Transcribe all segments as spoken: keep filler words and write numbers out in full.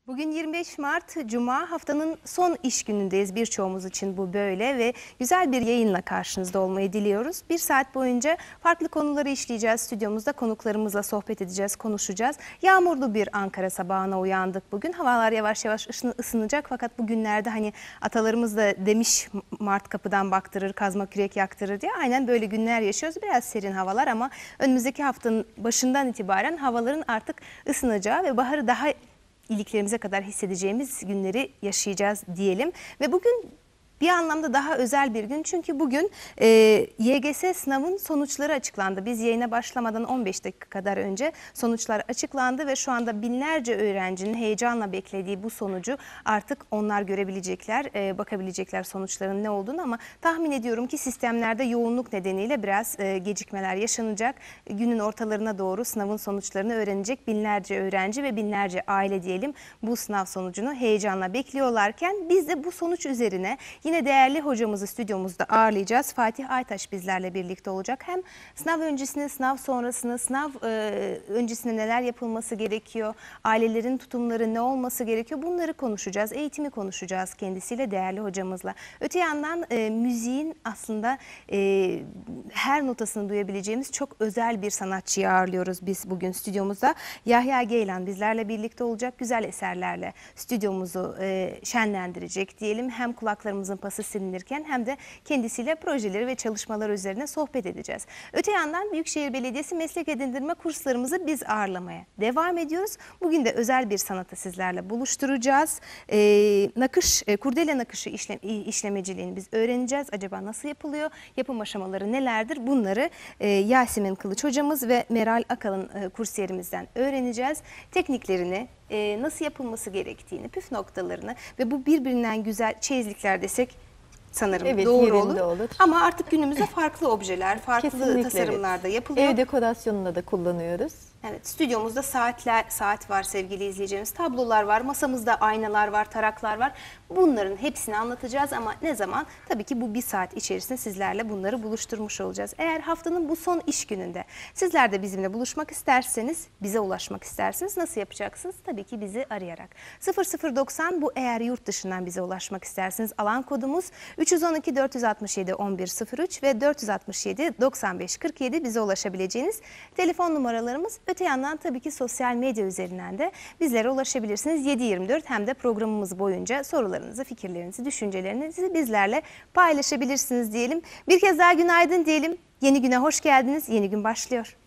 Bugün yirmi beş Mart Cuma, haftanın son iş günündeyiz. Birçoğumuz için bu böyle ve güzel bir yayınla karşınızda olmayı diliyoruz. Bir saat boyunca farklı konuları işleyeceğiz. Stüdyomuzda konuklarımızla sohbet edeceğiz, konuşacağız. Yağmurlu bir Ankara sabahına uyandık bugün. Havalar yavaş yavaş ısınacak fakat bugünlerde hani atalarımız da demiş, Mart kapıdan baktırır, kazma kürek yaktırır diye. Aynen böyle günler yaşıyoruz. Biraz serin havalar ama önümüzdeki haftanın başından itibaren havaların artık ısınacağı ve baharı daha iliklerimize kadar hissedeceğimiz günleri yaşayacağız diyelim. Ve bugün bir anlamda daha özel bir gün çünkü bugün e, Y G S sınavın sonuçları açıklandı. Biz yayına başlamadan on beş dakika kadar önce sonuçlar açıklandı ve şu anda binlerce öğrencinin heyecanla beklediği bu sonucu artık onlar görebilecekler, e, bakabilecekler sonuçların ne olduğunu, ama tahmin ediyorum ki sistemlerde yoğunluk nedeniyle biraz e, gecikmeler yaşanacak. Günün ortalarına doğru sınavın sonuçlarını öğrenecek binlerce öğrenci ve binlerce aile diyelim bu sınav sonucunu heyecanla bekliyorlarken biz de bu sonuç üzerine yine değerli hocamızı stüdyomuzda ağırlayacağız. Fatih Aytaş bizlerle birlikte olacak. Hem sınav öncesini, sınav sonrasını, sınav e, öncesinde neler yapılması gerekiyor, ailelerin tutumları ne olması gerekiyor, bunları konuşacağız. Eğitimi konuşacağız kendisiyle, değerli hocamızla. Öte yandan e, müziğin aslında e, her notasını duyabileceğimiz çok özel bir sanatçıyı ağırlıyoruz biz bugün stüdyomuzda. Yahya Geylan bizlerle birlikte olacak, güzel eserlerle stüdyomuzu e, şenlendirecek diyelim. Hem kulaklarımızın pası silinirken hem de kendisiyle projeleri ve çalışmalar üzerine sohbet edeceğiz. Öte yandan Büyükşehir Belediyesi meslek edindirme kurslarımızı biz ağırlamaya devam ediyoruz. Bugün de özel bir sanatı sizlerle buluşturacağız. E, nakış, e, kurdele nakışı işlem, işlemeciliğini biz öğreneceğiz. Acaba nasıl yapılıyor? Yapım aşamaları nelerdir? Bunları e, Yasemin Kılıç hocamız ve Meral Akalın e, kursiyerimizden öğreneceğiz. Tekniklerini, e, nasıl yapılması gerektiğini, püf noktalarını ve bu birbirinden güzel çeyizlikler desek sanırım evet, doğru olur. olur. Ama artık günümüzde farklı objeler, farklı Kesinlikle tasarımlarda evet. yapılıyor. Ev dekorasyonunda da kullanıyoruz. Evet, stüdyomuzda saatler, saat var sevgili izleyeceğimiz, tablolar var, masamızda aynalar var, taraklar var. Bunların hepsini anlatacağız ama ne zaman? Tabii ki bu bir saat içerisinde sizlerle bunları buluşturmuş olacağız. Eğer haftanın bu son iş gününde sizler de bizimle buluşmak isterseniz, bize ulaşmak isterseniz nasıl yapacaksınız? Tabii ki bizi arayarak. sıfır sıfır doksan bu, eğer yurt dışından bize ulaşmak isterseniz alan kodumuz üç yüz on iki dört yüz altmış yedi on bir sıfır üç ve dört yüz altmış yedi doksan beş kırk yedi bize ulaşabileceğiniz telefon numaralarımız. Öte yandan tabii ki sosyal medya üzerinden de bizlere ulaşabilirsiniz. yedi yirmi dört hem de programımız boyunca sorularınızı, fikirlerinizi, düşüncelerinizi bizlerle paylaşabilirsiniz diyelim. Bir kez daha günaydın diyelim. Yeni güne hoş geldiniz. Yeni gün başlıyor.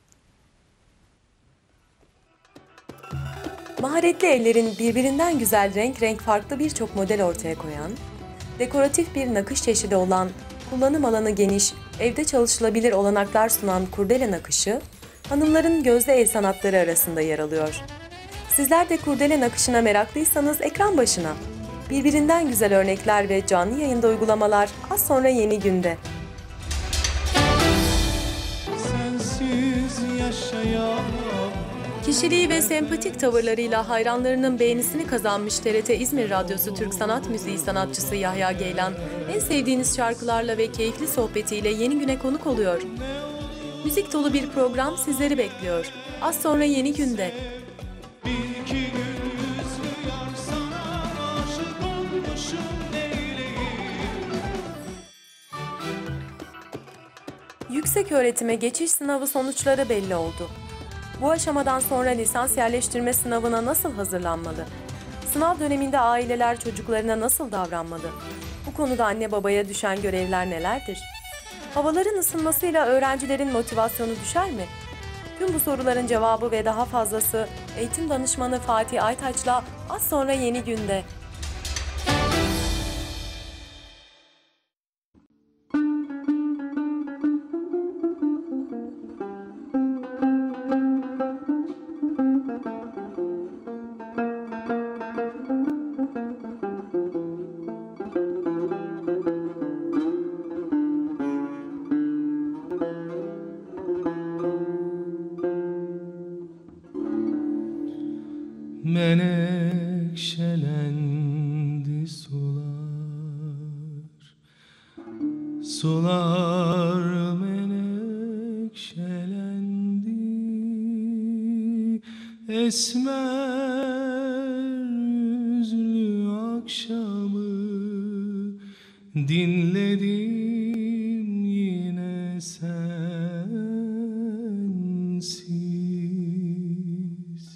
Maharetli ellerin birbirinden güzel renk renk farklı birçok model ortaya koyan, dekoratif bir nakış çeşidi olan, kullanım alanı geniş, evde çalışılabilir olanaklar sunan kurdele nakışı, hanımların gözde el sanatları arasında yer alıyor. Sizler de kurdele nakışına meraklıysanız ekran başına. Birbirinden güzel örnekler ve canlı yayında uygulamalar az sonra Yeni Gün'de. Kişiliği ve sempatik tavırlarıyla hayranlarının beğenisini kazanmış T R T İzmir Radyosu Türk Sanat Müziği sanatçısı Yahya Geylan, en sevdiğiniz şarkılarla ve keyifli sohbetiyle Yeni Gün'e konuk oluyor. Müzik dolu bir program sizleri bekliyor. Az sonra Yeni Gün'de. Yüksek öğretime geçiş sınavı sonuçları belli oldu. Bu aşamadan sonra lisans yerleştirme sınavına nasıl hazırlanmalı? Sınav döneminde aileler çocuklarına nasıl davranmalı? Bu konuda anne babaya düşen görevler nelerdir? Havaların ısınmasıyla öğrencilerin motivasyonu düşer mi? Tüm bu soruların cevabı ve daha fazlası eğitim danışmanı Fatih Aytaç'la az sonra Yeni Gün'de. Menekşelendi sular, sular menekşelendi, esmer akşamı dinledim yine sensiz.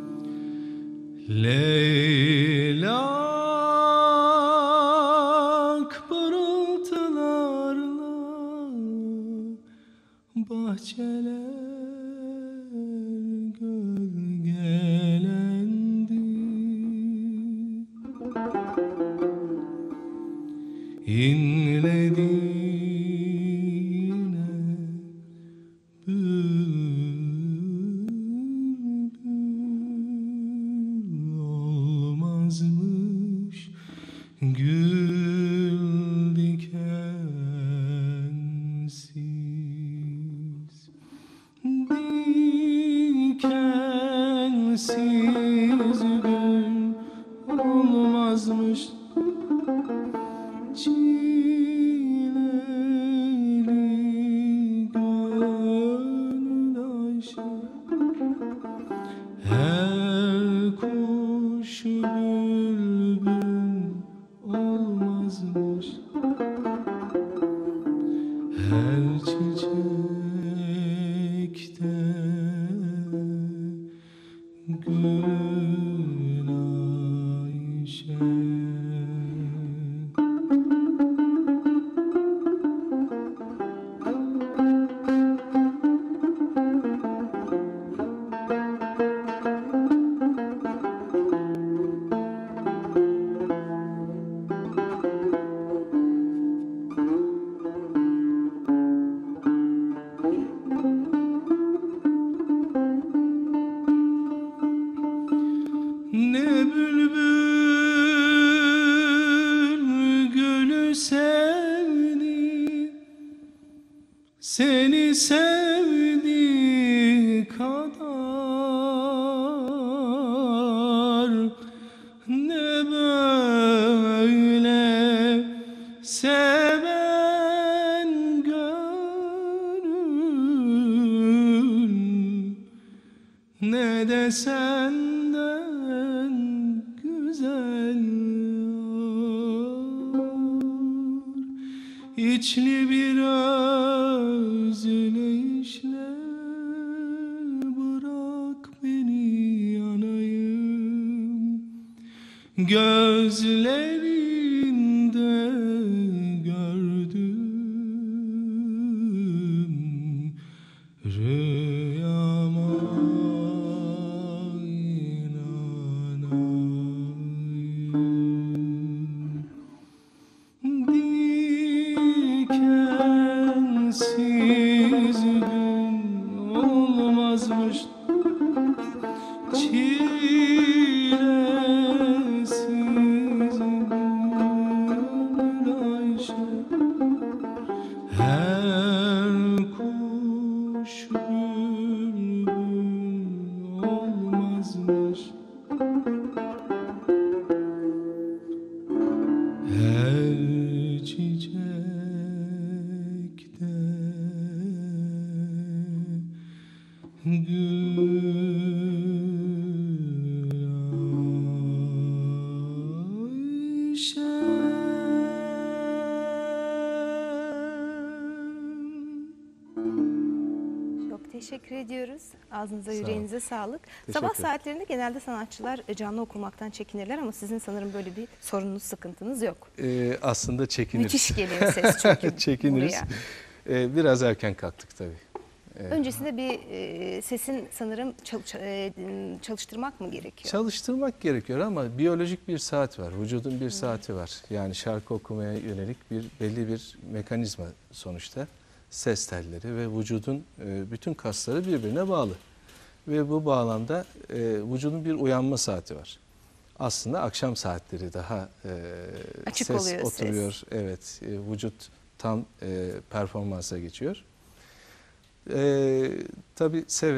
Leylak parıltılarla bahçeler gölgelendi. İnledi yine bülbül, olmazmış gül dikensiz. Dikensiz gül olmazmış çileli gönül Ayşe. Her kuş bülbül olmazmış, her çiçekte gül Ayşe. Ne bülbül gülü sevdi, seni sevdiği kadar, ne böyle seven gönül, ne de senden güzel yar. İçli bir özleyişle bırak beni yanayım, gözlerinde gördüm rüyama inanayım. Dikensiz gün olmazmış, çilesiz gönül Ayşe. Her kuş bülbül olmazmış, her çiçekte gül Ayşe. Çok teşekkür ediyoruz. Ağzınıza, Sağ ol. yüreğinize sağlık. Teşekkür Sabah ederim. saatlerinde genelde sanatçılar e, canlı okumaktan çekinirler ama sizin sanırım böyle bir sorununuz, sıkıntınız yok. Ee, aslında çekiniriz. Müthiş geliyor ses çünkü Çekiniriz. buraya. Ee, biraz erken kalktık tabii. Ee, Öncesinde bir e, sesin sanırım çalış- e, çalıştırmak mı gerekiyor? Çalıştırmak gerekiyor ama biyolojik bir saat var. Vücudun bir saati var. Yani şarkı okumaya yönelik bir belli bir mekanizma sonuçta. Ses telleri ve vücudun e, bütün kasları birbirine bağlı. Ve bu bağlamda e, vücudun bir uyanma saati var. Aslında akşam saatleri daha e, Açık ses oluyor ses. oturuyor. Evet, e, vücut tam e, performansa geçiyor. E, tabii severek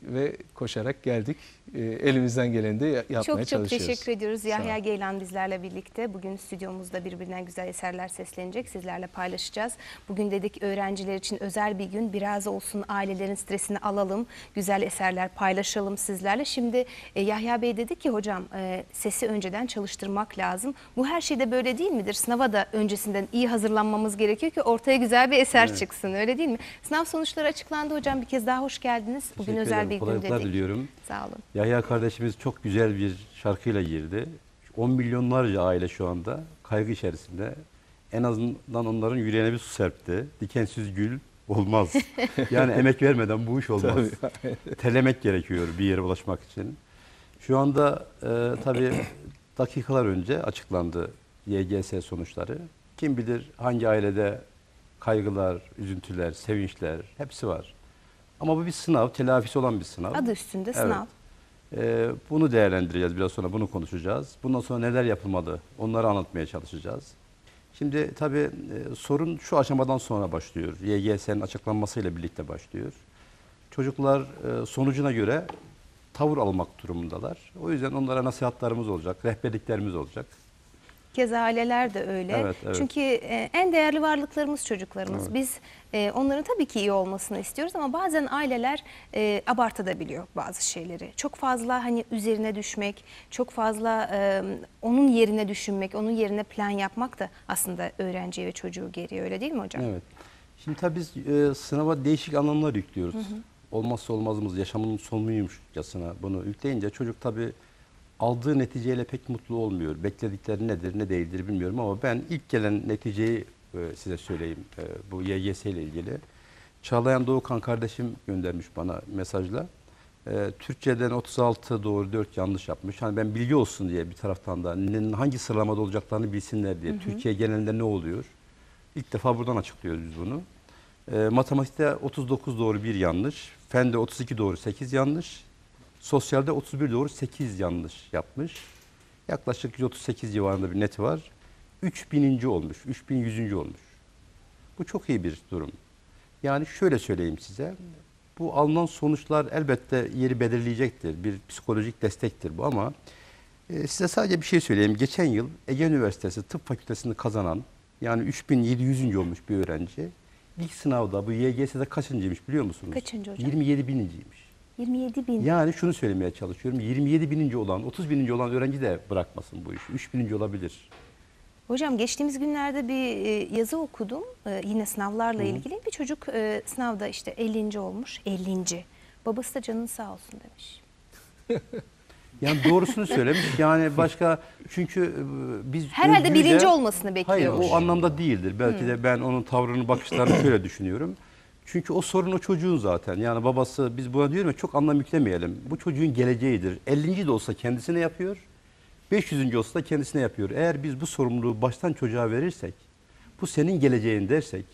ve koşarak geldik. E, elimizden geleni de yapmaya Çok çok çalışıyoruz. teşekkür ediyoruz. Sağ olun. Yahya Geylan bizlerle birlikte. Bugün stüdyomuzda birbirinden güzel eserler seslenecek. Sizlerle paylaşacağız. Bugün dedik öğrenciler için özel bir gün. Biraz olsun ailelerin stresini alalım. Güzel eserler paylaşalım sizlerle. Şimdi e, Yahya Bey dedi ki hocam e, sesi önceden çalıştırmak lazım. Bu her şeyde böyle değil midir? Sınava da öncesinden iyi hazırlanmamız gerekiyor ki ortaya güzel bir eser Evet. çıksın. Öyle değil mi? Sınav sonuçları açıklandı hocam. Bir kez daha hoş geldiniz. Bugün Teşekkür özel ederim. bir gün Kolaylıklar dedik. diliyorum. Sağ olun. Yahya kardeşimiz çok güzel bir şarkıyla girdi. on milyonlarca aile şu anda kaygı içerisinde. En azından onların yüreğine bir su serpti. Dikensiz gül olmaz. Yani emek vermeden bu iş olmaz. Telemek gerekiyor bir yere ulaşmak için. Şu anda e, tabii dakikalar önce açıklandı Y G S sonuçları. Kim bilir hangi ailede kaygılar, üzüntüler, sevinçler hepsi var. Ama bu bir sınav, telafisi olan bir sınav. Adı üstünde Evet. sınav. Ee, bunu değerlendireceğiz, biraz sonra bunu konuşacağız. Bundan sonra neler yapılmalı, onları anlatmaya çalışacağız. Şimdi tabii e, sorun şu aşamadan sonra başlıyor. Y G S'nin açıklanmasıyla birlikte başlıyor. Çocuklar e, sonucuna göre tavır almak durumundalar. O yüzden onlara nasihatlarımız olacak, rehberliklerimiz olacak. Keza aileler de öyle. Evet, evet. Çünkü e, en değerli varlıklarımız çocuklarımız. Evet. Biz e, onların tabii ki iyi olmasını istiyoruz ama bazen aileler e, abartabiliyor bazı şeyleri. Çok fazla hani üzerine düşmek, çok fazla e, onun yerine düşünmek, onun yerine plan yapmak da aslında öğrenciye ve çocuğu geriyor. Öyle değil mi hocam? Evet. Şimdi tabii biz e, sınava değişik anlamlar yüklüyoruz. Hı hı. Olmazsa olmazımız, yaşamının sonuymuşçasına bunu yükleyince çocuk tabii aldığı neticeyle pek mutlu olmuyor. Bekledikleri nedir, ne değildir bilmiyorum ama ben ilk gelen neticeyi e, size söyleyeyim e, bu Y G S ile ilgili. Çağlayan Doğukan kardeşim göndermiş bana mesajla. E, Türkçeden otuz altı doğru, dört yanlış yapmış. Hani ben bilgi olsun diye bir taraftan da ne, hangi sıralamada olacaklarını bilsinler diye. Hı hı. Türkiye genelinde ne oluyor? İlk defa buradan açıklıyoruz biz bunu. E, matematikte otuz dokuz doğru, bir yanlış. Fende otuz iki doğru, sekiz yanlış. Sosyalde otuz bir doğru, sekiz yanlış yapmış. Yaklaşık yüz otuz sekiz civarında bir neti var. üç bininci olmuş, üç bin yüzüncü olmuş. Bu çok iyi bir durum. Yani şöyle söyleyeyim size. Bu alınan sonuçlar elbette yeri belirleyecektir. Bir psikolojik destektir bu ama e, size sadece bir şey söyleyeyim. Geçen yıl Ege Üniversitesi Tıp Fakültesini kazanan, yani üç bin yedi yüzüncü olmuş bir öğrenci. İlk sınavda bu Y G S'de kaçıncıymış biliyor musunuz? Kaçıncı hocam? yirmi yedi bininciymiş. yirmi yedi bin. Yani şunu söylemeye çalışıyorum. yirmi yedi bininci olan, otuz bininci olan öğrenci de bırakmasın bu işi. üç bininci olabilir. Hocam geçtiğimiz günlerde bir e, yazı okudum. E, yine sınavlarla Hı hı. ilgili. Bir çocuk e, sınavda işte ellinci olmuş. ellinci. Babası da canın sağ olsun demiş. Yani doğrusunu söylemiş. Yani başka çünkü e, biz Herhalde özgürce- birinci olmasını Hayır, bekliyormuş. o anlamda değildir. Belki de ben onun tavrını, bakışlarını şöyle düşünüyorum. Çünkü o sorun o çocuğun zaten. Yani babası, biz buna diyorum ya, çok anlam yüklemeyelim. Bu çocuğun geleceğidir. ellinci de olsa kendisine yapıyor. beş yüzüncü olsa da kendisine yapıyor. Eğer biz bu sorumluluğu baştan çocuğa verirsek, bu senin geleceğin dersek,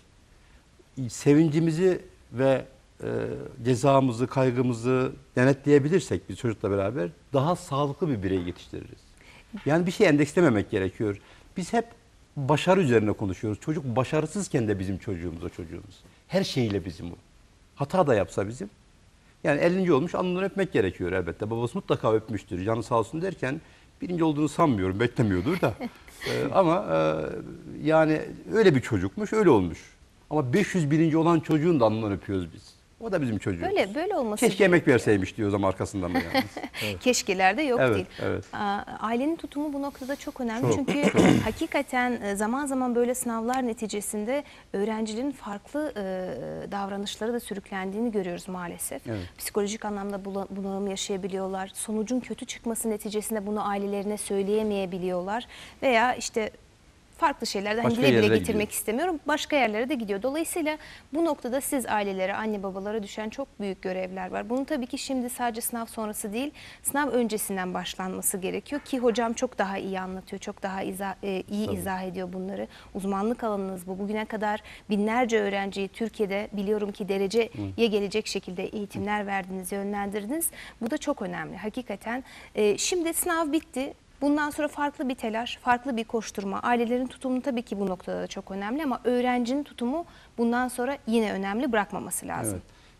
sevincimizi ve e, cezamızı, kaygımızı denetleyebilirsek biz çocukla beraber daha sağlıklı bir birey yetiştiririz. Yani bir şey endekslememek gerekiyor. Biz hep başarı üzerine konuşuyoruz. Çocuk başarısızken de bizim çocuğumuz o çocuğumuz. Her şeyiyle bizim o. Hata da yapsa bizim. Yani ellinci olmuş, alnından öpmek gerekiyor elbette. Babası mutlaka öpmüştür. Canı sağ olsun derken birinci olduğunu sanmıyorum. Beklemiyordur da. ee, ama e, yani öyle bir çocukmuş, öyle olmuş. Ama beş yüz bininci olan çocuğun da alnından öpüyoruz biz. O da bizim çocuğumuz. Böyle böyle olması Keşke emek gerekiyor. verseymiş diyoruz ama arkasından mı yani? Evet. Keşkelerde yok Evet, değil. evet. Aa, Ailenin tutumu bu noktada çok önemli. Çok, Çünkü hakikaten e, zaman zaman böyle sınavlar neticesinde öğrencilerin farklı e, davranışları da sürüklendiğini görüyoruz maalesef. Evet. Psikolojik anlamda bula- bunalım yaşayabiliyorlar. Sonucun kötü çıkması neticesinde bunu ailelerine söyleyemeyebiliyorlar. Veya işte farklı şeylerden hani Başka dile bile yerlere getirmek gidiyor. istemiyorum. Başka yerlere de gidiyor. Dolayısıyla bu noktada siz ailelere, anne babalara düşen çok büyük görevler var. Bunun tabii ki şimdi sadece sınav sonrası değil, sınav öncesinden başlanması gerekiyor ki hocam çok daha iyi anlatıyor, çok daha izah, e, iyi Tabii. izah ediyor bunları. Uzmanlık alanınız bu. Bugüne kadar binlerce öğrenciyi Türkiye'de biliyorum ki dereceye gelecek şekilde eğitimler verdiniz, yönlendirdiniz. Bu da çok önemli. Hakikaten e, şimdi sınav bitti. Bundan sonra farklı bir telaş, farklı bir koşturma. Ailelerin tutumu tabii ki bu noktada da çok önemli ama öğrencinin tutumu bundan sonra yine önemli, bırakmaması lazım. Evet.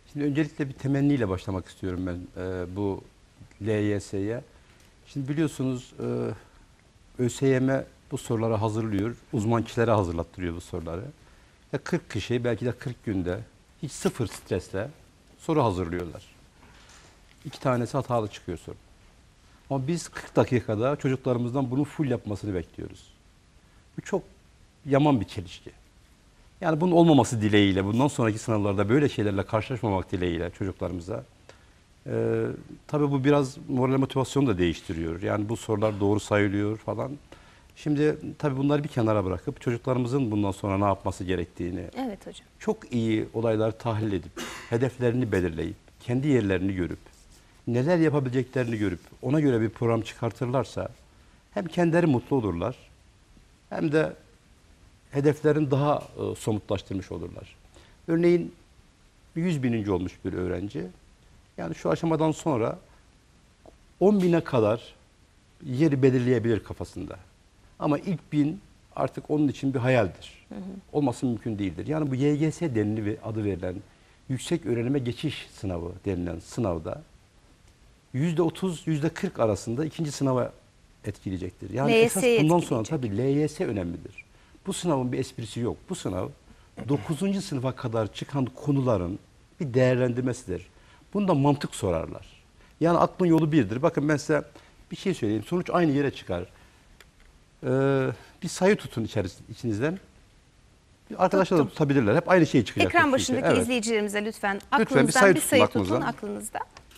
Şimdi öncelikle bir temenniyle başlamak istiyorum ben e, bu L Y S'ye. Şimdi biliyorsunuz e, ÖSYM bu soruları hazırlıyor, uzman kişilere hazırlattırıyor bu soruları. Ve kırk kişi belki de kırk günde hiç sıfır stresle soru hazırlıyorlar. İki tanesi hatalı çıkıyor soru. Ama biz kırk dakikada çocuklarımızdan bunu full yapmasını bekliyoruz. Bu çok yaman bir çelişki. Yani bunun olmaması dileğiyle, bundan sonraki sınavlarda böyle şeylerle karşılaşmamak dileğiyle çocuklarımıza. Ee, tabii bu biraz moral motivasyonu da değiştiriyor. Yani bu sorular doğru sayılıyor falan. Şimdi tabii bunları bir kenara bırakıp çocuklarımızın bundan sonra ne yapması gerektiğini Evet hocam. çok iyi olayları tahlil edip, hedeflerini belirleyip, kendi yerlerini görüp, neler yapabileceklerini görüp ona göre bir program çıkartırlarsa hem kendileri mutlu olurlar hem de hedeflerini daha e, somutlaştırmış olurlar. Örneğin yüz bininci olmuş bir öğrenci. Yani şu aşamadan sonra on bine kadar yeri belirleyebilir kafasında. Ama ilk bin artık onun için bir hayaldir. Hı hı. Olması mümkün değildir. Yani bu Y G S denili adı verilen yüksek öğrenime geçiş sınavı denilen sınavda yüzde otuz, yüzde kırk arasında ikinci sınava etkileyecektir. Yani esas bundan sonra tabii L Y S önemlidir. Bu sınavın bir esprisi yok. Bu sınav dokuzuncu sınıfa kadar çıkan konuların bir değerlendirmesidir. Bunda mantık sorarlar. Yani aklın yolu birdir. Bakın ben size bir şey söyleyeyim. Sonuç aynı yere çıkar. Ee, bir sayı tutun içinizden. Arkadaşlar da tutabilirler. Hep aynı şey çıkacak. Ekran başındaki evet. izleyicilerimize lütfen aklınızdan lütfen bir sayı, bir sayı tutun, tutun aklınızda.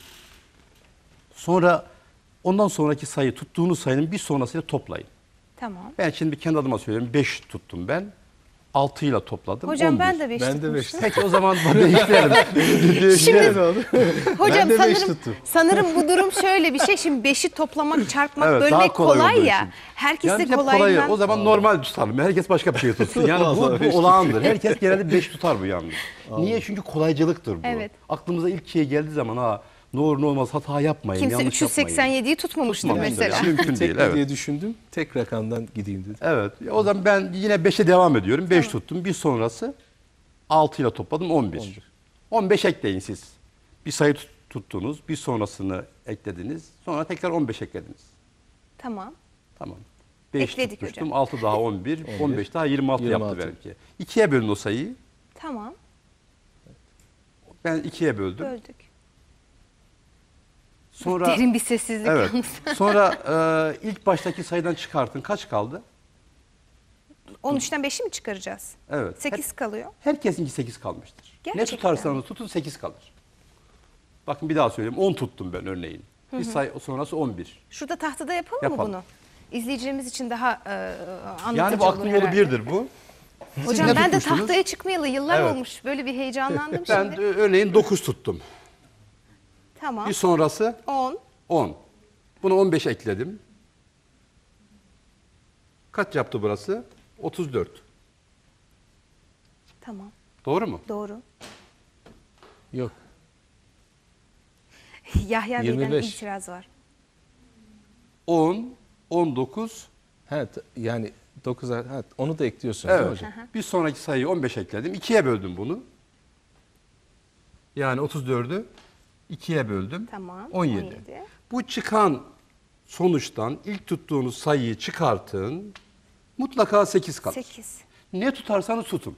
Sonra ondan sonraki sayı tuttuğunuz sayının bir sonrasıyla toplayın. Tamam. Ben şimdi kendi adıma söylüyorum. beş tuttum ben. altı ile topladım. Hocam on bir. ben de beş Ben de tutmuştum. beş. Peki o zaman değiştirelim. Şimdi hocam Ben de beş sanırım tuttum. sanırım bu durum şöyle bir şey. Şimdi beşi toplamak, çarpmak, Evet, bölmek daha kolay kolay, olduğu ya. için. Herkes Yani de hep kolayından. kolayı. O zaman normal tutalım. Herkes başka bir şey tutsun. Yani bu, Vallahi bu beş olağandır. Herkes genelde beş tutar bu yalnız. Niye? Çünkü kolaycılıktır bu. Evet. Aklımıza ilk şey geldiği zaman ha ne olur ne olmaz hata yapmayın, Kimse yanlış üç yüz seksen yapmayın. yediyi tutmamıştır Tutmamıştır mesela. yani. Mümkün Tek değil. mi Evet. diye düşündüm. Tek rakamdan gideyim dedim. Evet. O zaman ben yine beşe devam ediyorum. beş tuttum. Bir sonrası altı ile topladım on bir. on bir. on beş ekleyin siz. Bir sayı tut- tuttunuz. Bir sonrasını eklediniz. Sonra tekrar on beş eklediniz. Tamam. Tamam. beş Ekledik tutmuştum. hocam. altı daha on bir. on beş daha yirmi altı, yirmi yaptı altı. benimki. ikiye bölün o sayıyı. Tamam. Ben ikiye böldüm. Böldük. Sonra Derin bir sessizlik evet. yalnız. Sonra e, ilk baştaki sayıdan çıkartın. Kaç kaldı? on üçten beşi mi çıkaracağız? Evet. sekiz kalıyor. Herkesinki sekiz kalmıştır. Ne Gerçekten. tutarsanız tutun sekiz kalır. Bakın bir daha söyleyeyim. on tuttum ben örneğin. Bir sayı sonrası on bir. Şurada tahtada yapalım, Yapalım. mı bunu? İzleyicilerimiz için daha e, anlatıcı Yani bu olur aklın yolu herhalde. birdir bu. Hocam ne ben de tutmuştunuz? tahtaya çıkmayalı yıllar Evet. olmuş. Böyle bir heyecanlandım Ben şimdi. de örneğin dokuz tuttum. Tamam. Bir sonrası on. on. Buna on beş ekledim. Kaç yaptı burası? otuz dört. Tamam. Doğru mu? Doğru. Yok. Yahya Bey'den yirmi beş. itiraz var. on, on dokuz. Ha, t- yani dokuza ha, onu da ekliyorsunuz değil mi Evet. hocam? Bir sonraki sayıyı on beş ekledim. ikiye böldüm bunu. Yani otuz dördü ikiye böldüm. Tamam. on yedi. on yedi. Bu çıkan sonuçtan ilk tuttuğunuz sayıyı çıkartın. Mutlaka sekiz kalır. sekiz. Ne tutarsanız tutun.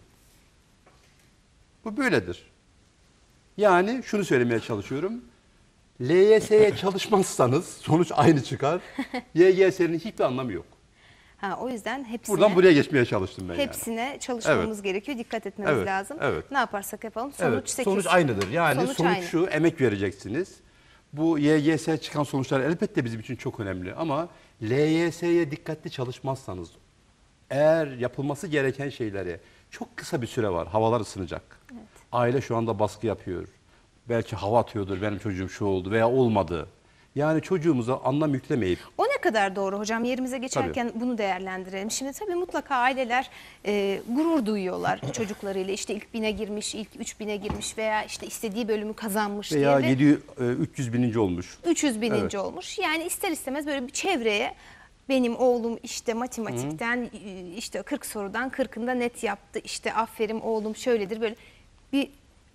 Bu böyledir. Yani şunu söylemeye çalışıyorum. L Y S'ye çalışmazsanız sonuç aynı çıkar. Y G S'nin hiçbir anlamı yok. Ha, o yüzden hepsine, Buradan buraya geçmeye çalıştım ben yani. hepsine çalışmamız gerekiyor. Dikkat etmemiz Evet, lazım. evet. Ne yaparsak yapalım sonuç Evet, sekiz. sonuç aynıdır. Yani sonuç, Sonuç aynı. şu, emek vereceksiniz. Bu Y G S çıkan sonuçlar elbette bizim için çok önemli ama L Y S'ye dikkatli çalışmazsanız, eğer yapılması gereken şeyleri, çok kısa bir süre var, havalar ısınacak. Evet. Aile şu anda baskı yapıyor. Belki hava atıyordur, benim çocuğum şu oldu veya olmadı. Yani çocuğumuza anlam yüklemeyip, O ne kadar doğru hocam? Yerimize geçerken bunu değerlendirelim. Şimdi tabii mutlaka aileler e, gurur duyuyorlar çocuklarıyla. İşte ilk bine girmiş, ilk üç bine girmiş veya işte istediği bölümü kazanmış veya diye. yedi, üç yüz bininci olmuş. üç yüz bininci Evet. olmuş. Yani ister istemez böyle bir çevreye benim oğlum işte matematikten işte kırk sorudan kırkında net yaptı. İşte aferin oğlum şöyledir böyle bir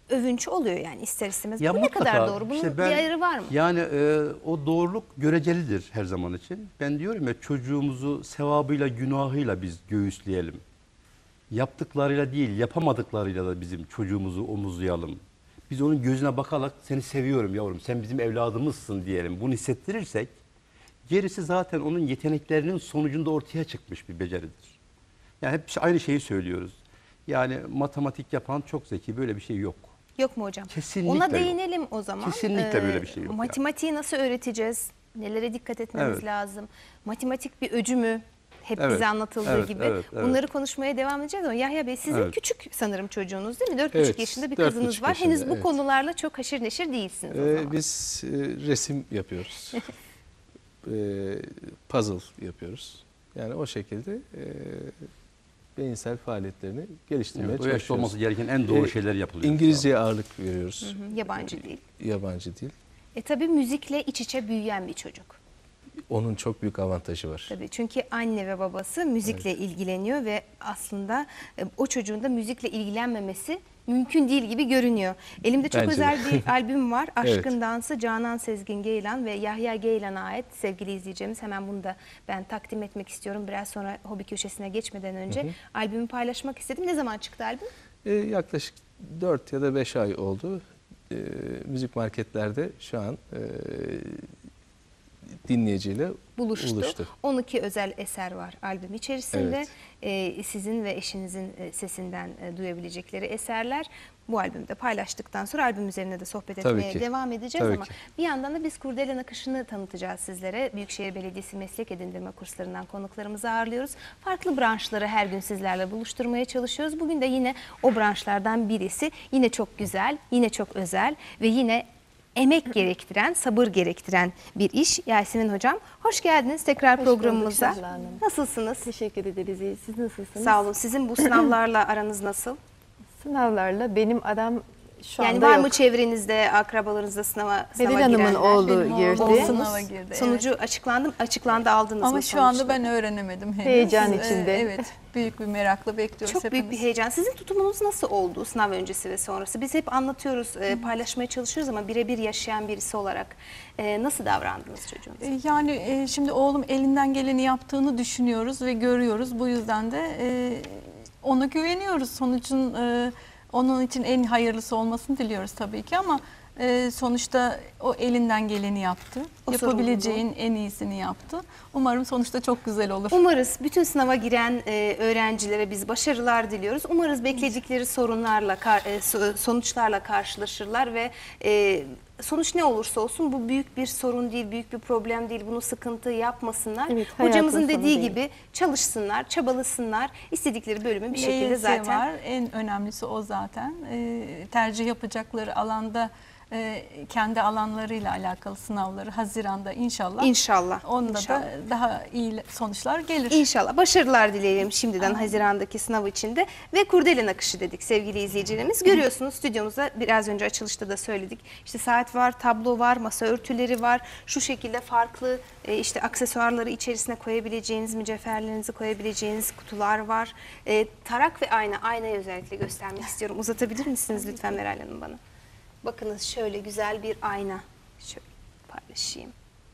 övünç oluyor yani ister istemez. Ya Bu ne mutlaka. kadar doğru? Bunun İşte ben- bir ayarı var mı? Yani e, o doğruluk görecelidir her zaman için. Ben diyorum ya, çocuğumuzu sevabıyla günahıyla biz göğüsleyelim. Yaptıklarıyla değil, yapamadıklarıyla da bizim çocuğumuzu omuzlayalım. Biz onun gözüne bakarak seni seviyorum yavrum, sen bizim evladımızsın diyelim. Bunu hissettirirsek gerisi zaten onun yeteneklerinin sonucunda ortaya çıkmış bir beceridir. Yani hep aynı şeyi söylüyoruz. Yani matematik yapan çok zeki, böyle bir şey yok. Yok mu hocam? Kesinlikle Ona yok. değinelim o zaman. Kesinlikle böyle bir şey yok yani. Matematiği nasıl öğreteceğiz? Nelere dikkat etmemiz Evet. lazım? Matematik bir öcü mü? Hep Evet, bize anlatıldığı evet, gibi. evet, evet. Bunları konuşmaya devam edeceğiz ama Yahya Bey sizin Evet. küçük sanırım çocuğunuz değil mi? dört Evet, buçuk yaşında bir dört kızınız buçuk var. yaşında, Henüz bu evet. konularla çok haşır neşir değilsiniz o Ee, zaman. biz e, resim yapıyoruz. e, puzzle yapıyoruz. Yani o şekilde e, beyinsel faaliyetlerini geliştirmeye Evet, o yaşta çalışıyoruz. olması gereken en doğru Ee, şeyler yapılıyor. İngilizceye ağırlık veriyoruz. Hı, yabancı değil. Yabancı dil. E tabii müzikle iç içe büyüyen bir çocuk. Onun çok büyük avantajı var. Tabii çünkü anne ve babası müzikle ilgileniyor ve aslında e, o çocuğun da müzikle ilgilenmemesi mümkün değil gibi görünüyor. Elimde çok Bence de. özel bir albüm var. Aşkın Evet. Dansı Canan Sezgin Geylan ve Yahya Geylan'a ait sevgili izleyeceğimiz. Hemen bunu da ben takdim etmek istiyorum. Biraz sonra hobi köşesine geçmeden önce albümü paylaşmak istedim. Ne zaman çıktı albüm? Ee, yaklaşık dört ya da beş ay oldu. Ee, müzik marketlerde şu an e, dinleyiciyle Buluştu. buluştu. on iki özel eser var albüm içerisinde. Ee, sizin ve eşinizin e, sesinden e, duyabilecekleri eserler. Bu albümde paylaştıktan sonra albüm üzerine de sohbet Tabii etmeye ki. devam edeceğiz Tabii ama ki. bir yandan da biz kurdele nakışını tanıtacağız sizlere. Büyükşehir Belediyesi Meslek Edindirme Kurslarından konuklarımızı ağırlıyoruz. Farklı branşları her gün sizlerle buluşturmaya çalışıyoruz. Bugün de yine o branşlardan birisi. Yine çok güzel, yine çok özel ve yine emek gerektiren, sabır gerektiren bir iş. Yasemin Hocam, hoş geldiniz tekrar Hoş bulduk programımıza. Şahla Hanım. Nasılsınız? Teşekkür ederiz. iyi. Siz nasılsınız? Sağ olun. Sizin bu sınavlarla aranız nasıl? Sınavlarla benim aram şu Yani anda var yok. mı çevrenizde, akrabalarınızda sınava, sınava Bedel Hanım'ın girenler? oğlu Benim girdi. oğlum Oğlunuz. sınava girdi. Sonucu açıklandı mı? Açıklandı, aldınız Ama mı şu anda sonuçları? ben öğrenemedim henüz. Heyecan Ee, içinde. Evet, büyük bir merakla bekliyoruz Çok büyük hepimiz. bir heyecan. Sizin tutumunuz nasıl oldu sınav öncesi ve sonrası? Biz hep anlatıyoruz, e, paylaşmaya çalışıyoruz ama birebir yaşayan birisi olarak e, nasıl davrandınız çocuğunuza? Ee, Yani e, şimdi oğlum elinden geleni yaptığını düşünüyoruz ve görüyoruz. Bu yüzden de e, ona güveniyoruz. Sonucun e, onun için en hayırlısı olmasını diliyoruz tabii ki ama e, sonuçta o elinden geleni yaptı. O Yapabileceğin en iyisini yaptı. Umarım sonuçta çok güzel olur. Umarız bütün sınava giren e, öğrencilere biz başarılar diliyoruz. Umarız bekledikleri sorunlarla, kar- e, so- sonuçlarla karşılaşırlar ve e, sonuç ne olursa olsun bu büyük bir sorun değil, büyük bir problem değil. Bunu sıkıntı yapmasınlar. Evet, hayatın Hocamızın sonu dediği değil. gibi çalışsınlar, çabalasınlar. İstedikleri bölümü bir L şekilde Y S zaten var. En önemlisi o zaten. Ee, tercih yapacakları alanda e, kendi alanlarıyla alakalı sınavları Haziran'da inşallah. İnşallah. Onda inşallah. da daha iyi sonuçlar gelir. İnşallah. Başarılar dileyelim şimdiden Haziran'daki sınav içinde. Ve kurdele nakışı dedik sevgili izleyicilerimiz. Görüyorsunuz stüdyomuzda biraz önce açılışta da söyledik. İşte saat var, tablo var, masa örtüleri var. Şu şekilde farklı e, işte aksesuarları içerisine koyabileceğiniz, mücevherlerinizi koyabileceğiniz kutular var. E, tarak ve ayna. Aynayı özellikle göstermek istiyorum. Uzatabilir misiniz lütfen Meral Hanım bana? Bakınız şöyle güzel bir ayna. Şöyle paylaşayım.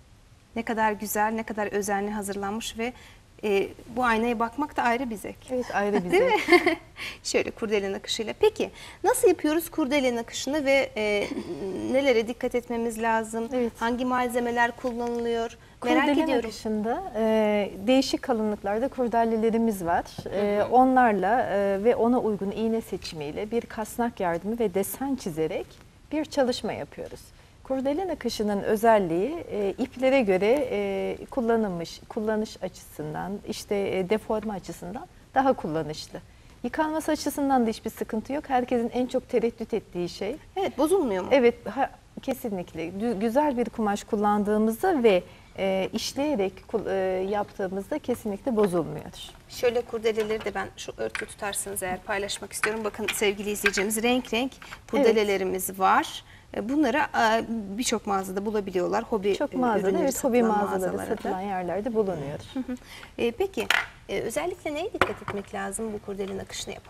Ne kadar güzel, ne kadar özenli hazırlanmış ve e, bu aynaya bakmak da ayrı bir zevk. Evet, ayrı bir Değil zevk. mi? Şöyle kurdele nakışıyla. Peki nasıl yapıyoruz kurdele nakışını ve e, nelere dikkat etmemiz lazım? Evet. Hangi malzemeler kullanılıyor? Merak Kurdele ediyorum. nakışında e, değişik kalınlıklarda kurdelelerimiz var. E, onlarla e, ve ona uygun iğne seçimiyle bir kasnak yardımı ve desen çizerek bir çalışma yapıyoruz. Kurdele nakışının özelliği e, iplere göre e, kullanılmış, kullanış açısından, işte e, deforme açısından daha kullanışlı. Yıkanması açısından da hiçbir sıkıntı yok. Herkesin en çok tereddüt ettiği şey. Evet, bozulmuyor mu? Evet, ha, kesinlikle. Dü- güzel bir kumaş kullandığımızda ve e, işleyerek kul- e, yaptığımızda kesinlikle bozulmuyor. Şöyle kurdeleleri de ben şu örtü tutarsanız eğer paylaşmak istiyorum. Bakın sevgili izleyicilerimiz renk renk kurdelelerimiz var. E, Bunları e, birçok mağazada bulabiliyorlar. Hobi Çok e, mağazada, ürünleri evet, hobi satılan mağazaları mağazalarda. satılan yerlerde bulunuyor. E, peki e, özellikle neye dikkat etmek lazım bu kurdele nakışını yaparken?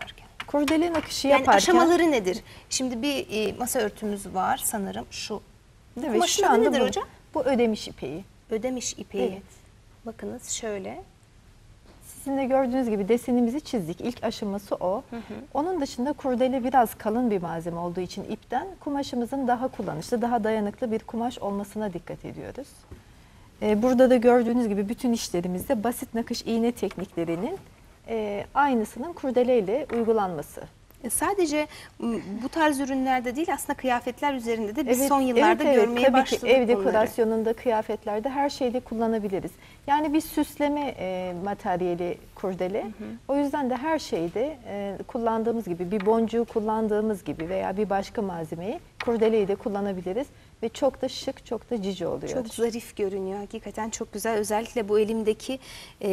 Kurdele nakışı Yani yaparken aşamaları nedir? Şimdi bir e, masa örtümüz var sanırım şu. evet, Kumaşın şu adı anda nedir bu, hocam? bu ödemiş ipeği. Ödemiş ipeği. Evet. Bakınız şöyle. Sizin de gördüğünüz gibi desenimizi çizdik. İlk aşaması o. Onun dışında kurdele biraz kalın bir malzeme olduğu için ipten kumaşımızın daha kullanışlı, daha dayanıklı bir kumaş olmasına dikkat ediyoruz. Ee, burada da gördüğünüz gibi bütün işlerimizde basit nakış iğne tekniklerinin e, aynısının kurdeleyle uygulanması. E, Sadece m, bu tarz ürünlerde değil aslında kıyafetler üzerinde de biz Evet, son yıllarda evet, evet. görmeye Tabii başladık ki ev bunları. dekorasyonunda, kıyafetlerde her şeyde kullanabiliriz. Yani bir süsleme e, materyali kurdele. Hı hı. O yüzden de her şeyde e, kullandığımız gibi, bir boncuğu kullandığımız gibi veya bir başka malzemeyi kurdeleyi de kullanabiliriz. Ve çok da şık, çok da cici oluyor. Çok zarif görünüyor. Hakikaten çok güzel. Özellikle bu elimdeki e,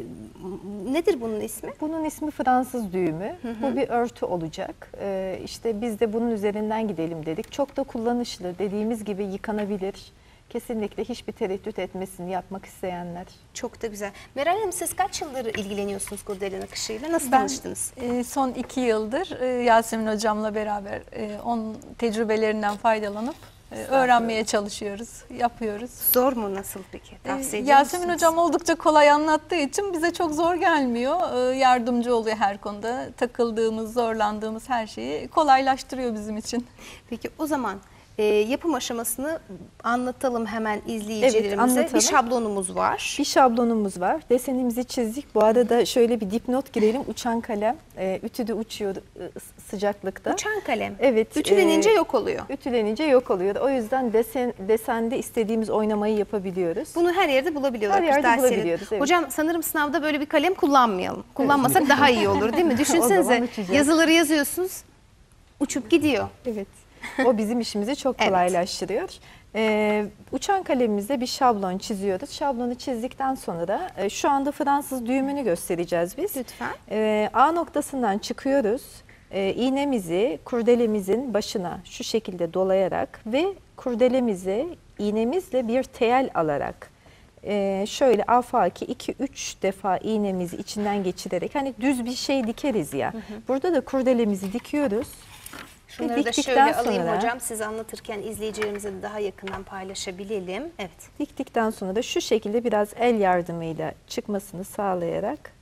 nedir bunun ismi? Bunun ismi Fransız düğümü. Hı hı. Bu bir örtü olacak. Ee, işte biz de bunun üzerinden gidelim dedik. Çok da kullanışlı. Dediğimiz gibi yıkanabilir. Kesinlikle hiçbir tereddüt etmesin yapmak isteyenler. Çok da güzel. Meral Hanım siz kaç yıldır ilgileniyorsunuz kurdele nakışıyla? Nasıl Ben tanıştınız? e, son iki yıldır e, Yasemin hocamla beraber e, onun tecrübelerinden faydalanıp e, öğrenmeye çalışıyoruz, yapıyoruz. Zor mu nasıl peki? E, Tavsiye ediyor Yasemin musunuz? hocam oldukça kolay anlattığı için bize çok zor gelmiyor. E, yardımcı oluyor her konuda. Takıldığımız, zorlandığımız her şeyi kolaylaştırıyor bizim için. Peki o zaman e, yapım aşamasını anlatalım hemen izleyicilerimize. anlatalım. Bir şablonumuz var. Bir şablonumuz var. Desenimizi çizdik. Bu arada şöyle bir dipnot girelim. Uçan kalem. E, ütüde uçuyor e, sıcaklıkta. Uçan kalem. Evet. Ütülenince e, yok oluyor. Ütülenince yok oluyor. O yüzden desen, desende istediğimiz oynamayı yapabiliyoruz. Bunu her yerde bulabiliyorlar. Her yerde kırtasiyenin. bulabiliyoruz, evet. Hocam sanırım sınavda böyle bir kalem kullanmayalım. Kullanmasak daha iyi olur değil mi? Düşünsenize zaman uçacak. yazıları yazıyorsunuz. Uçup gidiyor. Evet. O bizim işimizi çok Evet. kolaylaştırıyor. Ee, uçan kalemimizde bir şablon çiziyoruz. Şablonu çizdikten sonra e, şu anda Fransız düğümünü göstereceğiz biz. Lütfen. Ee, A noktasından çıkıyoruz. Ee, iğnemizi kurdelemizin başına şu şekilde dolayarak ve kurdelemizi iğnemizle bir tel alarak e, şöyle afaki iki üç defa iğnemizi içinden geçirerek hani düz bir şey dikeriz ya. Hı hı. Burada da kurdelemizi dikiyoruz. Şunları da diktikten şöyle alayım sonra- hocam. Siz anlatırken izleyicilerimize de daha yakından paylaşabilelim. Evet. Diktikten sonra da şu şekilde biraz el yardımıyla çıkmasını sağlayarak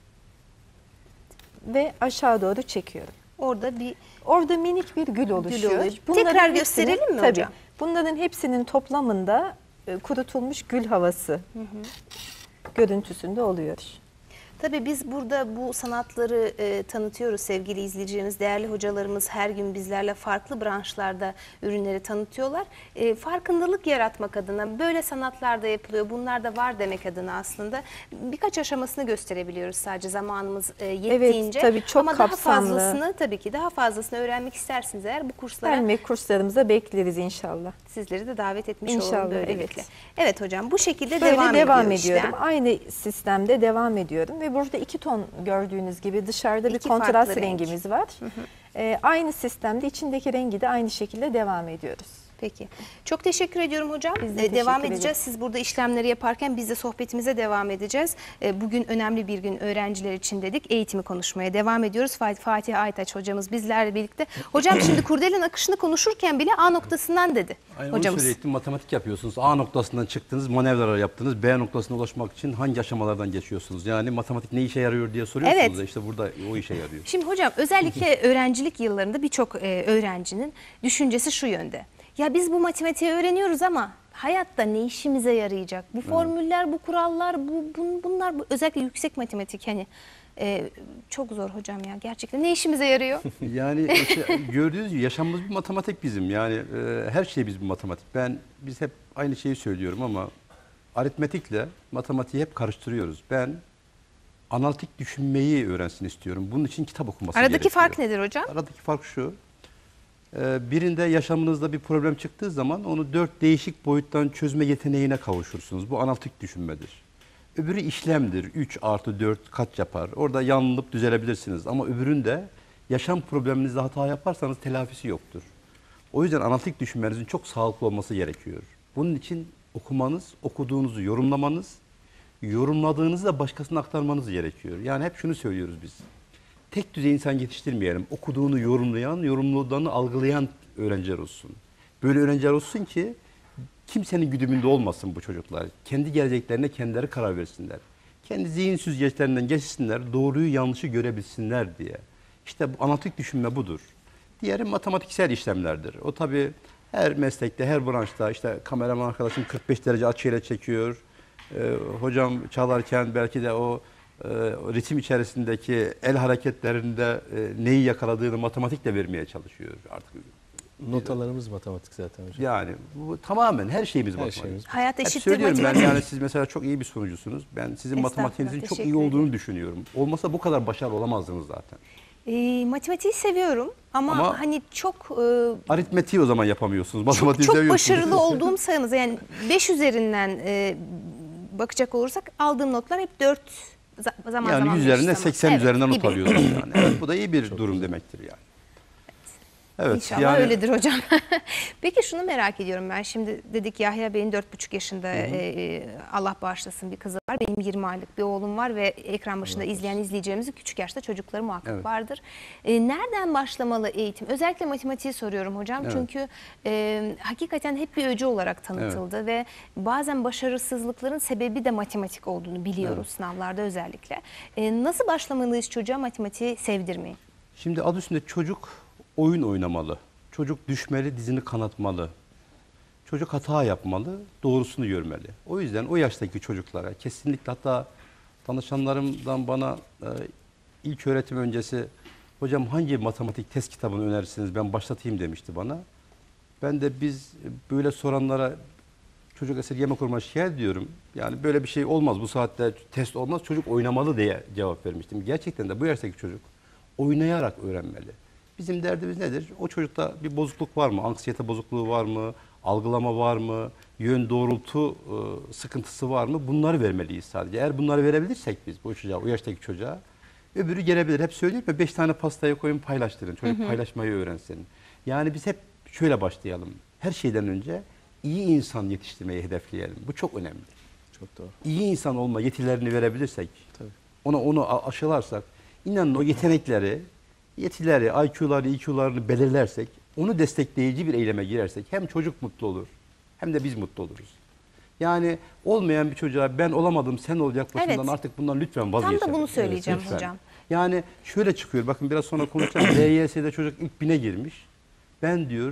ve aşağı doğru çekiyorum. Orada bir Orada minik bir gül oluşuyor. oluyor. Bunların Tekrar hepsinin- gösterelim mi tabii, hocam? Bunların hepsinin toplamında e, kurutulmuş gül havası görüntüsünde oluyor. Tabii biz burada bu sanatları e, tanıtıyoruz sevgili izleyicilerimiz. Değerli hocalarımız her gün bizlerle farklı branşlarda ürünleri tanıtıyorlar. E, farkındalık yaratmak adına böyle sanatlarda yapılıyor, bunlar da var demek adına aslında birkaç aşamasını gösterebiliyoruz sadece zamanımız e, yettiğince. tabii çok Ama kapsamlı. daha fazlasını tabii ki daha fazlasını öğrenmek isterseniz eğer bu kurslara Gelmek kurslarımıza bekleriz inşallah. sizleri de davet etmiş İnşallah, olalım böylelikle. evet. Evet hocam bu şekilde Böyle devam, devam, ediyor işlem. ediyorum. Aynı sistemde devam ediyorum ve burada iki ton gördüğünüz gibi dışarıda bir İki kontrast farklı renk. rengimiz var. Ee, aynı sistemde içindeki rengi de aynı şekilde devam ediyoruz. Peki. Çok teşekkür ediyorum hocam. Biz de Ee, devam teşekkür edeceğiz. ederiz. Siz burada işlemleri yaparken biz de sohbetimize devam edeceğiz. Ee, Bugün önemli bir gün öğrenciler için dedik. Eğitimi konuşmaya devam ediyoruz. Fa- Fatih Aytaç hocamız bizlerle birlikte. Hocam şimdi kurdelenin akışını konuşurken bile A noktasından dedi Aynen hocamız. onu söyleyecektim. Matematik yapıyorsunuz. A noktasından çıktınız, manevralar yaptınız. B noktasına ulaşmak için hangi aşamalardan geçiyorsunuz? Yani matematik ne işe yarıyor diye soruyorsunuz Evet. da işte burada o işe yarıyor. Şimdi hocam özellikle öğrencilik yıllarında birçok e, öğrencinin düşüncesi şu yönde. Ya biz bu matematiği öğreniyoruz ama hayatta ne işimize yarayacak? Bu formüller, bu kurallar, bu bun- bunlar bu, özellikle yüksek matematik hani e, çok zor hocam ya gerçekten. Ne işimize yarıyor? Yani işte gördüğünüz gibi yaşamımız bir matematik bizim. Yani e, her şey bizim matematik. Ben biz hep aynı şeyi söylüyorum ama aritmetikle matematiği hep karıştırıyoruz. Ben analitik düşünmeyi öğrensin istiyorum. Bunun için kitap okuması Aradaki gerekiyor. fark nedir hocam? Aradaki fark şu. e, Birinde yaşamınızda bir problem çıktığı zaman onu dört değişik boyuttan çözme yeteneğine kavuşursunuz. Bu analitik düşünmedir. Öbürü işlemdir. üç artı dört kaç yapar? Orada yanılıp düzelebilirsiniz. Ama öbüründe yaşam probleminizde hata yaparsanız telafisi yoktur. O yüzden analitik düşünmenizin çok sağlıklı olması gerekiyor. Bunun için okumanız, okuduğunuzu yorumlamanız, yorumladığınızı da başkasına aktarmanız gerekiyor. Yani hep şunu söylüyoruz biz. tek düzey insan yetiştirmeyelim. Okuduğunu yorumlayan, yorumladığını algılayan öğrenciler olsun. Böyle öğrenciler olsun ki kimsenin güdümünde olmasın bu çocuklar. Kendi geleceklerine kendileri karar versinler. Kendi zihin süzgeçlerinden geçsinler, doğruyu yanlışı görebilsinler diye. İşte bu analitik düşünme budur. Diğeri matematiksel işlemlerdir. O tabii her meslekte, her branşta işte kameraman arkadaşım kırk beş derece açıyla çekiyor. Ee, hocam çalarken belki de o e, ritim içerisindeki el hareketlerinde e, neyi yakaladığını matematikle vermeye çalışıyor artık. Notalarımız matematik zaten hocam. Yani bu tamamen her şeyimiz Her matematik. şeyimiz. Hayat Hep eşittir söylüyorum ben matematik. yani siz mesela çok iyi bir sunucusunuz. Ben sizin matematiğinizin çok teşekkür iyi olduğunu ederim. düşünüyorum. Olmasa bu kadar başarılı olamazdınız zaten. E, matematiği seviyorum ama, Ama- hani çok e, Aritmetiği o zaman yapamıyorsunuz. çok, Matematiği çok seviyorsunuz. başarılı olduğum sayılmaz. Yani beş üzerinden e, bakacak olursak aldığım notlar hep dört, za- zaman Yani zaman yüz beş üzerinden zaman. seksen Evet, üzerinden not gibi. alıyorsunuz yani. Evet, bu da iyi bir durum demektir yani. Evet, İnşallah yani öyledir hocam. Peki şunu merak ediyorum ben. Şimdi dedik Yahya Bey'in dört buçuk yaşında e, Allah bağışlasın bir kızı var. Benim yirmi aylık bir oğlum var ve ekran başında izleyen izleyeceğimizin küçük yaşta çocukları muhakkak Evet. vardır. E, nereden başlamalı eğitim? Özellikle matematiği soruyorum hocam. Evet. Çünkü e, hakikaten hep bir öcü olarak tanıtıldı ve bazen başarısızlıkların sebebi de matematik olduğunu biliyoruz Evet. sınavlarda özellikle. E, nasıl başlamalıyız çocuğa matematiği sevdirmeyi? şimdi adı üstünde çocuk oyun oynamalı. Çocuk düşmeli, dizini kanatmalı. Çocuk hata yapmalı, doğrusunu görmeli. O yüzden o yaştaki çocuklara kesinlikle, hatta danışanlarımdan bana e, ilk öğretim öncesi hocam hangi matematik test kitabını önerirsiniz ben başlatayım demişti bana. Ben de biz böyle soranlara çocuk esirgeme kurumuna şikayet ediyorum. Yani böyle bir şey olmaz, bu saatte test olmaz, çocuk oynamalı diye cevap vermiştim. Gerçekten de bu yaştaki çocuk oynayarak öğrenmeli. Bizim derdimiz nedir? O çocukta bir bozukluk var mı? Anksiyete bozukluğu var mı? Algılama var mı? Yön doğrultu e, sıkıntısı var mı? Bunları vermeliyiz sadece. Eğer bunları verebilirsek biz bu çocuğa, o yaştaki çocuğa, öbürü gelebilir. Hep söylüyorum ya, beş tane pastayı koyun paylaştırın. Çocuk paylaşmayı öğrensin. Yani biz hep şöyle başlayalım. Her şeyden önce iyi insan yetiştirmeyi hedefleyelim. Bu çok önemli. Çok doğru. İyi insan olma yetilerini verebilirsek, Tabii. ona onu a- aşılarsak, inanın o yetenekleri, yetileri, I Q'ları, E Q'larını belirlersek, onu destekleyici bir eyleme girersek hem çocuk mutlu olur hem de biz mutlu oluruz. Yani olmayan bir çocuğa ben olamadım sen olacak başından Evet. artık bundan lütfen Tam vazgeçelim. da bunu söyleyeceğim Lütfen. hocam. Yani şöyle çıkıyor, bakın biraz sonra konuşacağım. D Y S'de çocuk ilk bine girmiş. Ben diyor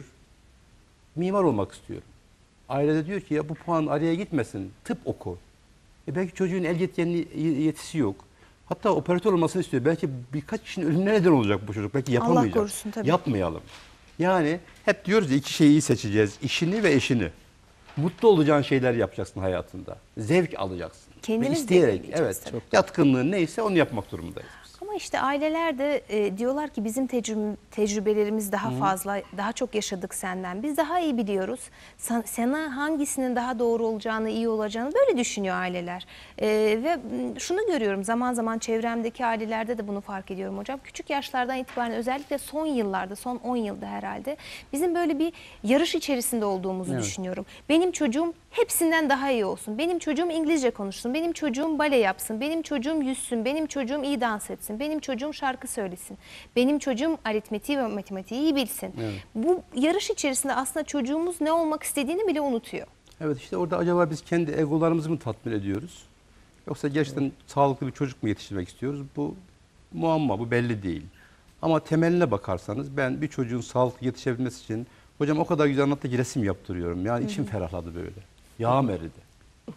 mimar olmak istiyorum. Ailede diyor ki ya bu puan araya gitmesin, tıp oku. E belki çocuğun el yetkenliği, yetisi yok. Hatta operatör olmasını istiyor. Belki birkaç kişinin ölümüne neden olacak bu çocuk. Belki yapamayacak. korusun tabii. Yapmayalım. Yani hep diyoruz ya iki şeyi seçeceğiz. İşini ve eşini. Mutlu olacağın şeyler yapacaksın hayatında. Zevk alacaksın. Kendimiz ve isteyerek, belirleyeceğiz evet. tabii. Yatkınlığın neyse onu yapmak durumundayız. Ama işte aileler de e, diyorlar ki bizim tecrübe, tecrübelerimiz daha fazla, daha çok yaşadık senden. Biz daha iyi biliyoruz. Sa- sana hangisinin daha doğru olacağını, iyi olacağını böyle düşünüyor aileler. E, ve m, şunu görüyorum zaman zaman çevremdeki ailelerde de bunu fark ediyorum hocam. Küçük yaşlardan itibaren özellikle son yıllarda, son on yılda herhalde bizim böyle bir yarış içerisinde olduğumuzu Evet. düşünüyorum. Benim çocuğum hepsinden daha iyi olsun. Benim çocuğum İngilizce konuşsun. Benim çocuğum bale yapsın. Benim çocuğum yüzsün. Benim çocuğum iyi dans etsin. Benim çocuğum şarkı söylesin. Benim çocuğum aritmetiği ve matematiği iyi bilsin. Evet. Bu yarış içerisinde aslında çocuğumuz ne olmak istediğini bile unutuyor. Evet, işte orada acaba biz kendi egolarımızı mı tatmin ediyoruz? Yoksa gerçekten sağlıklı bir çocuk mu yetiştirmek istiyoruz? Bu muamma, bu belli değil. Ama temeline bakarsanız ben bir çocuğun sağlıklı yetişebilmesi için, hocam o kadar güzel anlattı ki resim yaptırıyorum. Yani içim ferahladı böyle. Yağım eridi.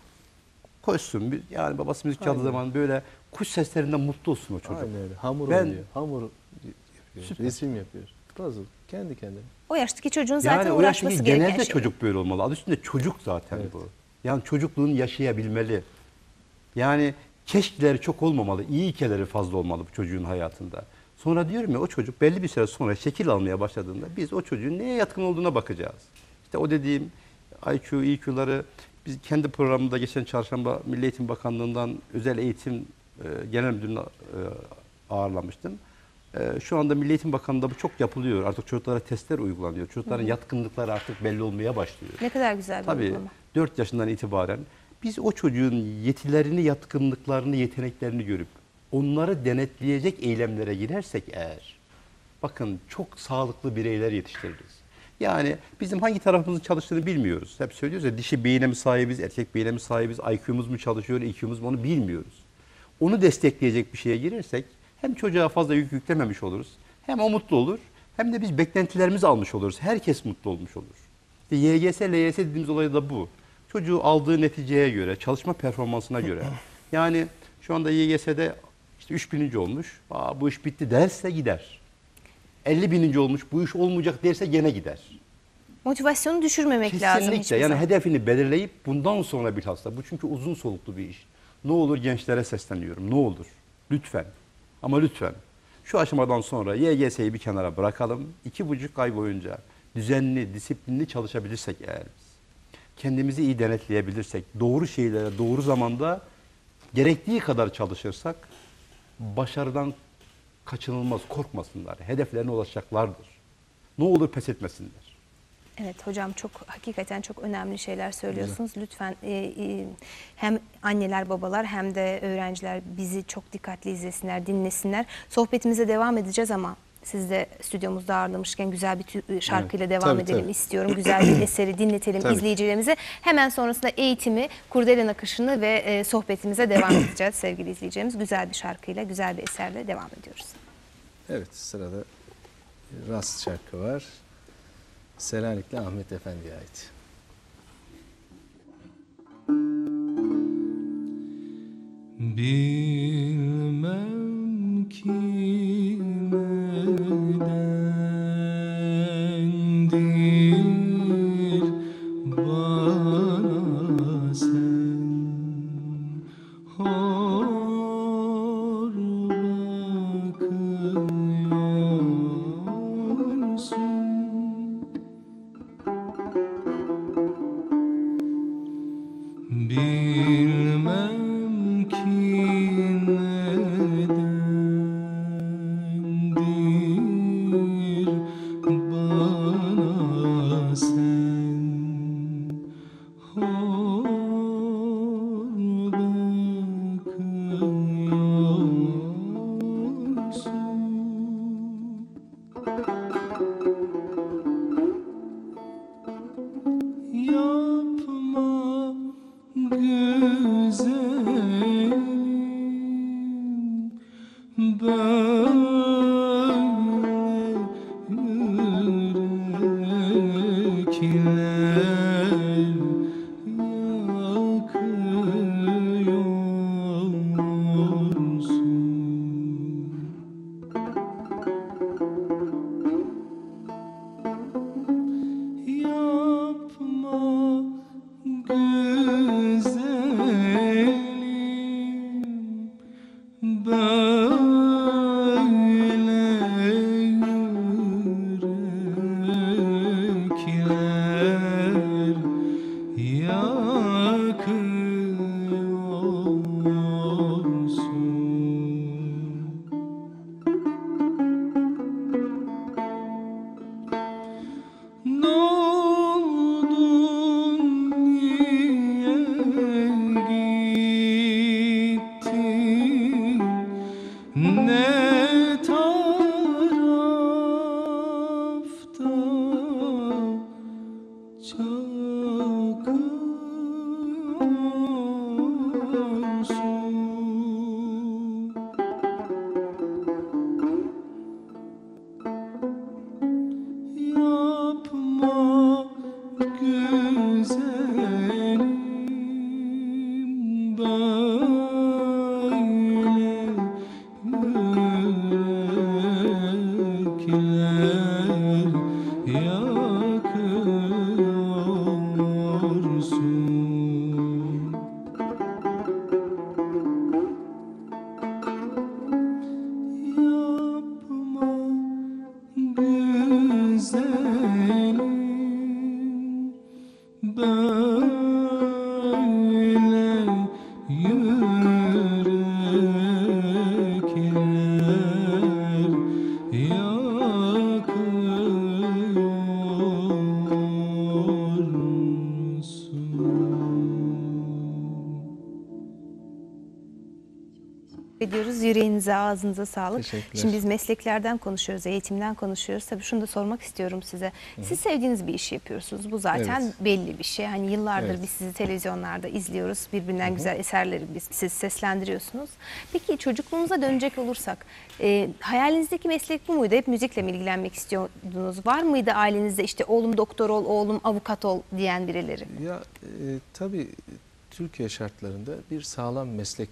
Koşsun, bir- yani babası müzik çaldığı Aynen. zaman böyle kuş seslerinden mutlu olsun o çocuk. Aynen öyle. Hamur Ben- oluyor. Hamur yapıyor. Süper. Resim yapıyor. Puzzle. Kendi kendine. O yaştaki çocuğun zaten Yani o uğraşması yaştaki gereken genelde şey. çocuk böyle olmalı. Adı üstünde çocuk zaten Evet. bu. Yani çocukluğunu yaşayabilmeli. Yani keşkeleri çok olmamalı, iyi ikeleri fazla olmalı bu çocuğun hayatında. Sonra diyorum ya, o çocuk belli bir süre sonra şekil almaya başladığında biz o çocuğun neye yatkın olduğuna bakacağız. İşte o dediğim I Q, E Q'ları biz kendi programımda geçen çarşamba Milli Eğitim Bakanlığı'ndan özel eğitim e, genel müdürünü e, ağırlamıştım. E, şu anda Milli Eğitim Bakanlığı'nda bu çok yapılıyor. Artık çocuklara testler uygulanıyor. Çocukların yatkınlıkları artık belli olmaya başlıyor. Ne kadar güzel bir Tabii uygulama. dört yaşından itibaren biz o çocuğun yetilerini, yatkınlıklarını, yeteneklerini görüp onları denetleyecek eylemlere girersek eğer, bakın çok sağlıklı bireyler yetiştiririz. Yani bizim hangi tarafımızın çalıştığını bilmiyoruz. Hep söylüyoruz ya, dişi beyine mi sahibiz, erkek beyine mi sahibiz, I Q'muz mu çalışıyor, E Q'muz mu, onu bilmiyoruz. Onu destekleyecek bir şeye girersek hem çocuğa fazla yük yüklememiş oluruz, hem o mutlu olur, hem de biz beklentilerimizi almış oluruz. Herkes mutlu olmuş olur. İşte Y G S, L Y S dediğimiz olay da bu. Çocuğu aldığı neticeye göre, çalışma performansına göre. Yani şu anda Y G S'de işte üç bininci olmuş, aa, bu iş bitti derse gider. elli bininci olmuş, bu iş olmayacak derse gene gider. Motivasyonu düşürmemek lazım. Kesinlikle. Yani zaman. hedefini belirleyip bundan sonra bilhassa, bu çünkü uzun soluklu bir iş. Ne olur gençlere sesleniyorum, ne olur. Lütfen, ama lütfen. Şu aşamadan sonra Y G S'yi bir kenara bırakalım. İki buçuk ay boyunca düzenli, disiplinli çalışabilirsek eğer biz, kendimizi iyi denetleyebilirsek, doğru şeylere doğru zamanda gerektiği kadar çalışırsak, başarıdan kaçınılmaz, korkmasınlar. Hedeflerine ulaşacaklardır. Ne olur pes etmesinler. Evet hocam, çok hakikaten çok önemli şeyler söylüyorsunuz. Lütfen e, e, hem anneler babalar hem de öğrenciler bizi çok dikkatli izlesinler, dinlesinler. Sohbetimize devam edeceğiz ama siz de stüdyomuzda ağırlamışken güzel bir tü- şarkıyla Evet, devam tabii, edelim tabii. istiyorum. Güzel bir eseri dinletelim Tabii. izleyicilerimize. Hemen sonrasında eğitimi, kurdelen akışını ve e, sohbetimize devam edeceğiz sevgili izleyicilerimiz. Güzel bir şarkıyla, güzel bir eserle devam ediyoruz. Evet, sırada Rast şarkı var. Selanikli Ahmet Efendi'ye ait. Bilmem ki nedendir bana sen hor bakıyorsun. Bilmem ki nedendir bana sen hor bakıyorsun. Yapma güzelim böyle yürekler yakıyorsun. Yapma güzelim böyle ediyoruz. Yüreğinize, ağzınıza sağlık. Teşekkürler. Şimdi biz mesleklerden konuşuyoruz, eğitimden konuşuyoruz. Tabii şunu da sormak istiyorum size. Siz sevdiğiniz bir işi yapıyorsunuz. Bu zaten Evet. belli bir şey. Hani yıllardır Evet. biz sizi televizyonlarda izliyoruz. Birbirinden güzel eserleri biz, siz seslendiriyorsunuz. Peki çocukluğunuza dönecek olursak, e, hayalinizdeki meslek bu muydu? Hep müzikle mi ilgilenmek istiyordunuz? Var mıydı ailenizde işte oğlum doktor ol, oğlum avukat ol diyen birileri? Ya e, tabii Türkiye şartlarında bir sağlam meslek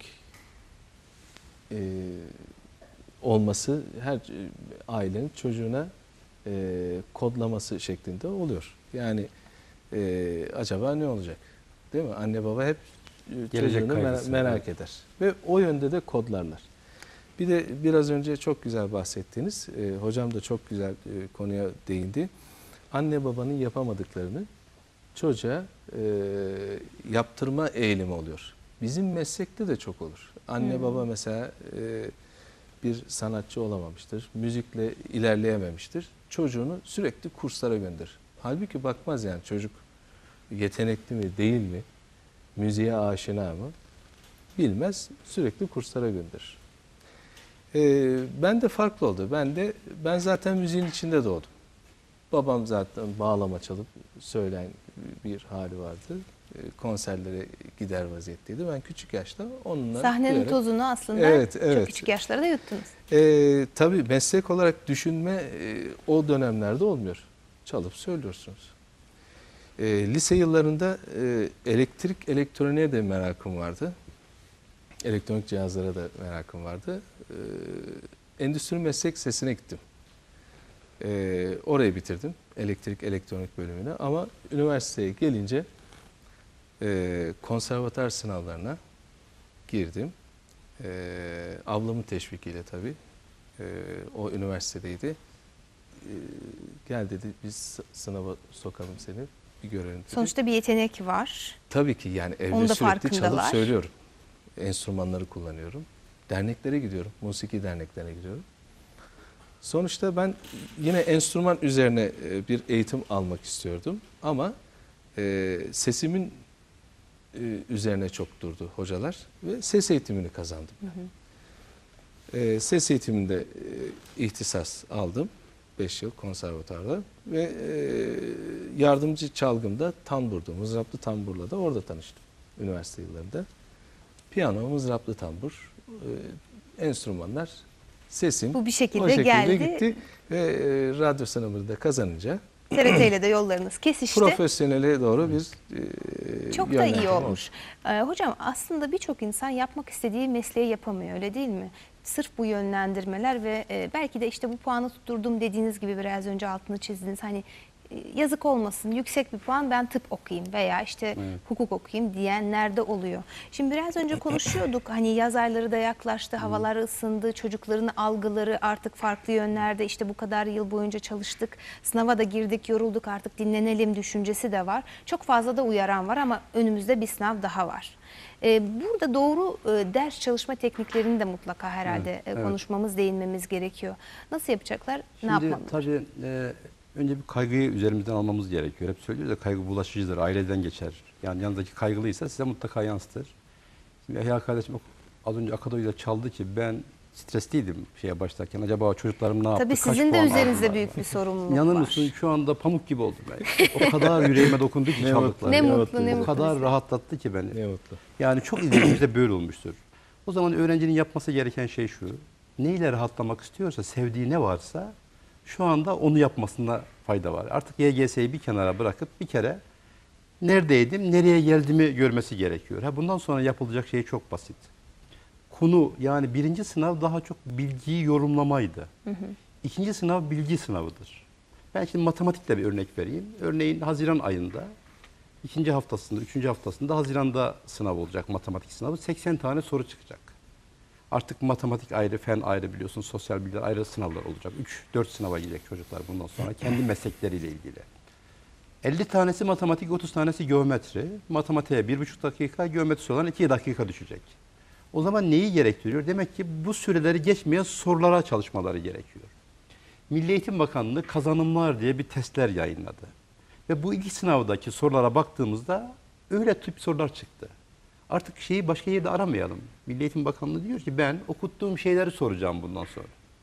e, olması her e, ailenin çocuğuna e, kodlaması şeklinde oluyor. Yani e, acaba ne olacak? Değil mi? Anne baba hep e, Gelecek çocuğunu merak, kaygısı, merak evet. eder. Ve o yönde de kodlarlar. Bir de biraz önce çok güzel bahsettiğiniz, e, hocam da çok güzel e, konuya değindi. Anne babanın yapamadıklarını çocuğa e, yaptırma eğilimi oluyor. Bizim meslekte de çok olur. Anne Hmm. baba mesela e, bir sanatçı olamamıştır, müzikle ilerleyememiştir. Çocuğunu sürekli kurslara gönderir. Halbuki bakmaz yani çocuk yetenekli mi değil mi, müziğe aşina mı bilmez, sürekli kurslara gönderir. E, ben de farklı oldu. Ben de ben zaten müziğin içinde doğdum. Babam zaten bağlama çalıp söyleyen bir hali vardı. E, konserlere gider vaziyetteydi. Ben küçük yaşta onunla Sahnenin duyarak- tozunu aslında Evet, çok evet. küçük yaşlarda yuttunuz. E, tabii meslek olarak düşünme e, o dönemlerde olmuyor. Çalıp söylüyorsunuz. E, lise yıllarında e, elektrik, elektroniğe de merakım vardı. Elektronik cihazlara da merakım vardı. E, endüstri meslek sesine gittim. E, orayı bitirdim. Elektrik, elektronik bölümünü. Ama üniversiteye gelince e, konservatuar sınavlarına girdim. E, ablamın teşvikiyle tabii. E, o üniversitedeydi. E, gel dedi, biz sı- sınava sokalım seni, bir görelim dedi. Sonuçta bir yetenek var. Tabii ki yani evde Onun da sürekli çalıp farkındalar. söylüyorum. Enstrümanları kullanıyorum. Derneklere gidiyorum. Musiki derneklerine gidiyorum. Sonuçta ben yine enstrüman üzerine e, bir eğitim almak istiyordum. Ama e, sesimin e, üzerine çok durdu hocalar. Ve ses eğitimini kazandım. E, ses eğitiminde e, ihtisas aldım. beş yıl konservatuarda. Ve e, yardımcı çalgımda tamburdu. Mızraplı tamburla da orada tanıştım. Üniversite yıllarında. Piyano, mızraplı tambur, e, enstrümanlar, sesim Bu bir şekilde, o şekilde geldi. gitti. Ve e, radyo sınavını da kazanınca T R T ile de yollarınız kesişti. profesyonele doğru bir e, Çok da iyi yönlendirme oldu. olmuş. Ee, hocam aslında birçok insan yapmak istediği mesleği yapamıyor, öyle değil mi? Sırf bu yönlendirmeler ve e, belki de işte bu puanı tutturdum dediğiniz gibi biraz önce altını çizdiniz. Hani e, yazık olmasın, yüksek bir puan, ben tıp okuyayım veya işte Evet. hukuk okuyayım diyenler de oluyor. Şimdi biraz önce konuşuyorduk, hani yaz ayları da yaklaştı, havalar ısındı, çocukların algıları artık farklı yönlerde, işte bu kadar yıl boyunca çalıştık, sınava da girdik, yorulduk, artık dinlenelim düşüncesi de var. Çok fazla da uyaran var ama önümüzde bir sınav daha var. Ee, burada doğru e, ders çalışma tekniklerini de mutlaka herhalde Evet, e, evet. konuşmamız, değinmemiz gerekiyor. Nasıl yapacaklar? Ne Şimdi yapmalılar? tabii e, önce bir kaygıyı üzerimizden almamız gerekiyor. Hep söylüyoruz ya, kaygı bulaşıcıdır, aileden geçer. Yani yanındaki kaygılıysa size mutlaka yansıtır. Şimdi Yahya kardeşim az önce Akadoy'da çaldı ki ben stresliydim şeye başlarken. Acaba çocuklarım ne yaptı? Tabii kaç sizin de puan üzerinizde aldılar? büyük bir sorumluluk İnanır var. mısın şu anda pamuk gibi oldum ben. O kadar yüreğime dokundu ki Ne çaldıkları. Ne Ne mutlu, mutlu, ne ne O mutlu. kadar bize. rahatlattı ki beni. Ne mutlu. Yani çok izleyicimizde böyle olmuştur. O zaman öğrencinin yapması gereken şey şu. Neyle rahatlamak istiyorsa, sevdiği ne varsa şu anda onu yapmasında fayda var. Artık Y G S'yi bir kenara bırakıp bir kere neredeydim, nereye geldiğimi görmesi gerekiyor. Ha, bundan sonra yapılacak şey çok basit. Konu, yani birinci sınav daha çok bilgiyi yorumlamaydı. İkinci sınav bilgi sınavıdır. Ben şimdi matematikle bir örnek vereyim. Örneğin Haziran ayında, ikinci haftasında, üçüncü haftasında Haziran'da sınav olacak, matematik sınavı. seksen tane soru çıkacak. Artık matematik ayrı, fen ayrı, biliyorsun, sosyal bilgiler ayrı sınavlar olacak. üç dört sınava girecek çocuklar bundan sonra kendi meslekleriyle ilgili. elli tanesi matematik, otuz tanesi geometri. Matematiğe bir buçuk dakika, geometrisi olan iki dakika düşecek. O zaman neyi gerektiriyor? Demek ki bu süreleri geçmeyen sorulara çalışmaları gerekiyor. Milli Eğitim Bakanlığı kazanımlar diye bir testler yayınladı. Ve bu iki sınavdaki sorulara baktığımızda öyle tip sorular çıktı. Artık şeyi başka yerde aramayalım. Milli Eğitim Bakanlığı diyor ki ben okuttuğum şeyleri soracağım bundan sonra.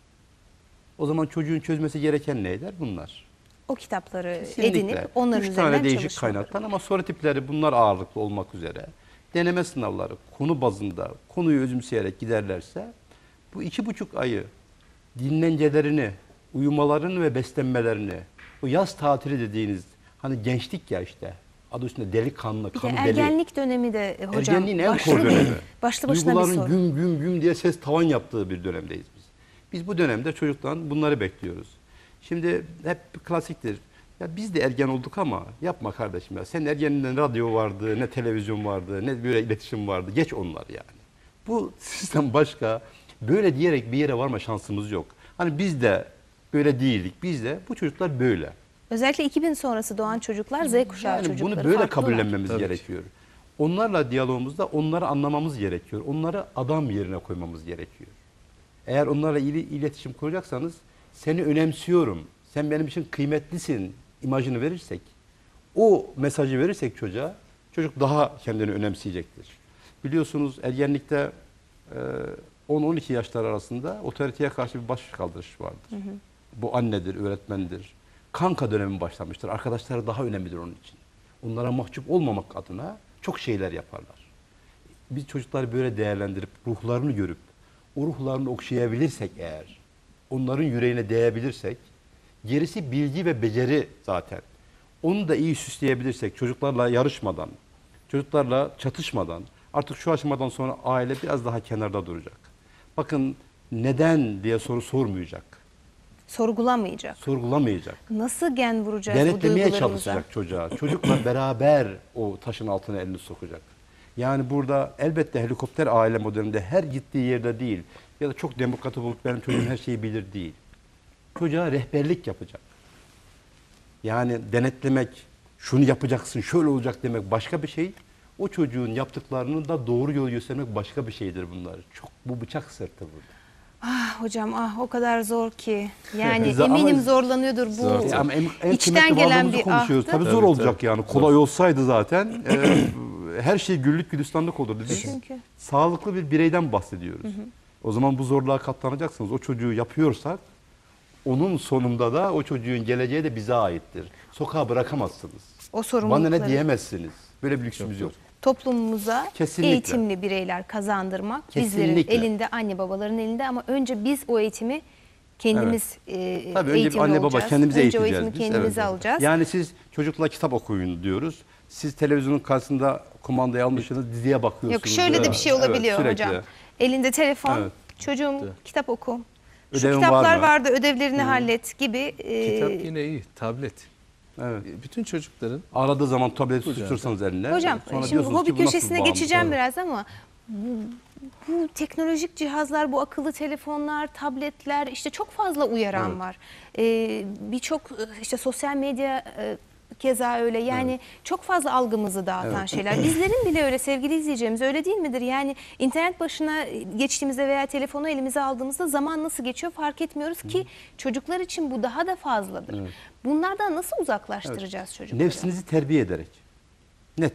O zaman çocuğun çözmesi gereken neyler? Bunlar. O kitapları Kesinlikle. edinip onların Üç üzerinden tane değişik çalışmaları. kaynaktan ama soru tipleri bunlar ağırlıklı olmak üzere. Deneme sınavları konu bazında konuyu özümseyerek giderlerse bu iki buçuk ayı dinlencelerini, uyumalarını ve beslenmelerini, o yaz tatili dediğiniz hani gençlik ya işte adı üstünde delikanlı, Bir de kanı deli. ergenlik dönemi de e, hocam Ergenliğin en başlı, kor dönemi. başlı başına bir Duyguların soru. güm güm güm diye ses tavan yaptığı bir dönemdeyiz biz. Biz bu dönemde çocuktan bunları bekliyoruz. Şimdi hep klasiktir. Ya biz de ergen olduk ama yapma kardeşim ya. Senin ergeninden radyo vardı, ne televizyon vardı, ne böyle iletişim vardı. Geç onlar yani. Bu sistem başka. Böyle diyerek bir yere varma şansımız yok. Hani biz de böyle değildik. Biz de bu çocuklar böyle. Özellikle iki bin sonrası doğan çocuklar Z kuşağı Yani çocukları bunu böyle farklılar. kabullenmemiz Tabii ki. gerekiyor. Onlarla diyalogumuzda onları anlamamız gerekiyor. Onları adam yerine koymamız gerekiyor. Eğer onlarla ili, iletişim kuracaksanız seni önemsiyorum, sen benim için kıymetlisin imajını verirsek, o mesajı verirsek çocuğa, çocuk daha kendini önemseyecektir. Biliyorsunuz ergenlikte on on iki yaşlar arasında otoriteye karşı bir baş kaldırış vardır. Hı hı. Bu annedir, öğretmendir. Kanka dönemi başlamıştır. Arkadaşları daha önemlidir onun için. Onlara mahcup olmamak adına çok şeyler yaparlar. Biz çocukları böyle değerlendirip ruhlarını görüp o ruhlarını okşayabilirsek eğer, onların yüreğine değebilirsek, gerisi bilgi ve beceri zaten. Onu da iyi süsleyebilirsek, çocuklarla yarışmadan, çocuklarla çatışmadan, artık şu aşamadan sonra aile biraz daha kenarda duracak. Bakın neden diye soru sormayacak, Sorgulamayacak. sorgulamayacak. Nasıl gen vuracağız bu Denetlemeye duygularımıza? çalışacak çocuğa. Çocukla beraber o taşın altına elini sokacak. Yani burada elbette helikopter aile modelinde her gittiği yerde değil ya da çok demokrat olup benim çocuğum her şeyi bilir değil. Çocuğa rehberlik yapacak. Yani denetlemek, şunu yapacaksın, şöyle olacak demek başka bir şey. O çocuğun yaptıklarını da doğru yol göstermek başka bir şeydir bunlar. Çok bu bıçak sırtı burada. Ah hocam ah o kadar zor ki. Yani Zor- eminim ama- zorlanıyordur bu. Zor. Ya ama en, en İçten kıymetli gelen varlığımızı bir konuşuyoruz. ahtı. Tabii zor Tabii, olacak tabii. yani. Kolay olsaydı zaten e, her şey güllük gülistanlık olurdu. Biz Çünkü. sağlıklı bir bireyden bahsediyoruz. O zaman bu zorluğa katlanacaksınız. O çocuğu yapıyorsak onun sonunda da o çocuğun geleceği de bize aittir. Sokağa bırakamazsınız. O Bana sorumlulukları ne diyemezsiniz. Böyle bir lüksümüz yok. toplumumuza Kesinlikle. eğitimli bireyler kazandırmak bizlerin Kesinlikle. elinde, anne babaların elinde ama önce biz o eğitimi kendimiz e, Tabii önce bir eğitimli anne baba olacağız. kendimize önce o eğiteceğiz. eğitimi biz. kendimize Evet. alacağız. Yani siz çocukla kitap okuyun diyoruz. Siz televizyonun karşısında kumandayı almışsınız, diziye bakıyorsunuz. Yok şöyle de bir şey Evet, olabiliyor sürekli. hocam. Elinde telefon, Evet. çocuğum kitap oku. Şu Ödevin var kitaplar mı? vardı, ödevlerini hallet gibi. e, Kitap yine iyi, tablet. Evet. Bütün çocukların Aradığı zaman tableti Hocam. tuttursanız eline. Hocam sonra şimdi diyorsunuz hobi ki bu nasıl köşesine bağımlılık? geçeceğim Evet. biraz ama bu, bu teknolojik cihazlar, bu akıllı telefonlar, tabletler işte çok fazla uyaran Evet. var. Ee, Birçok işte sosyal medya e, keza öyle yani çok fazla algımızı dağıtan Evet. şeyler. Bizlerin bile öyle sevgili izleyeceğimiz öyle değil midir? Yani internet başına geçtiğimizde veya telefonu elimize aldığımızda zaman nasıl geçiyor fark etmiyoruz ki çocuklar için bu daha da fazladır. Evet. Bunlardan nasıl uzaklaştıracağız çocukları? Nefsinizi terbiye ederek. Net.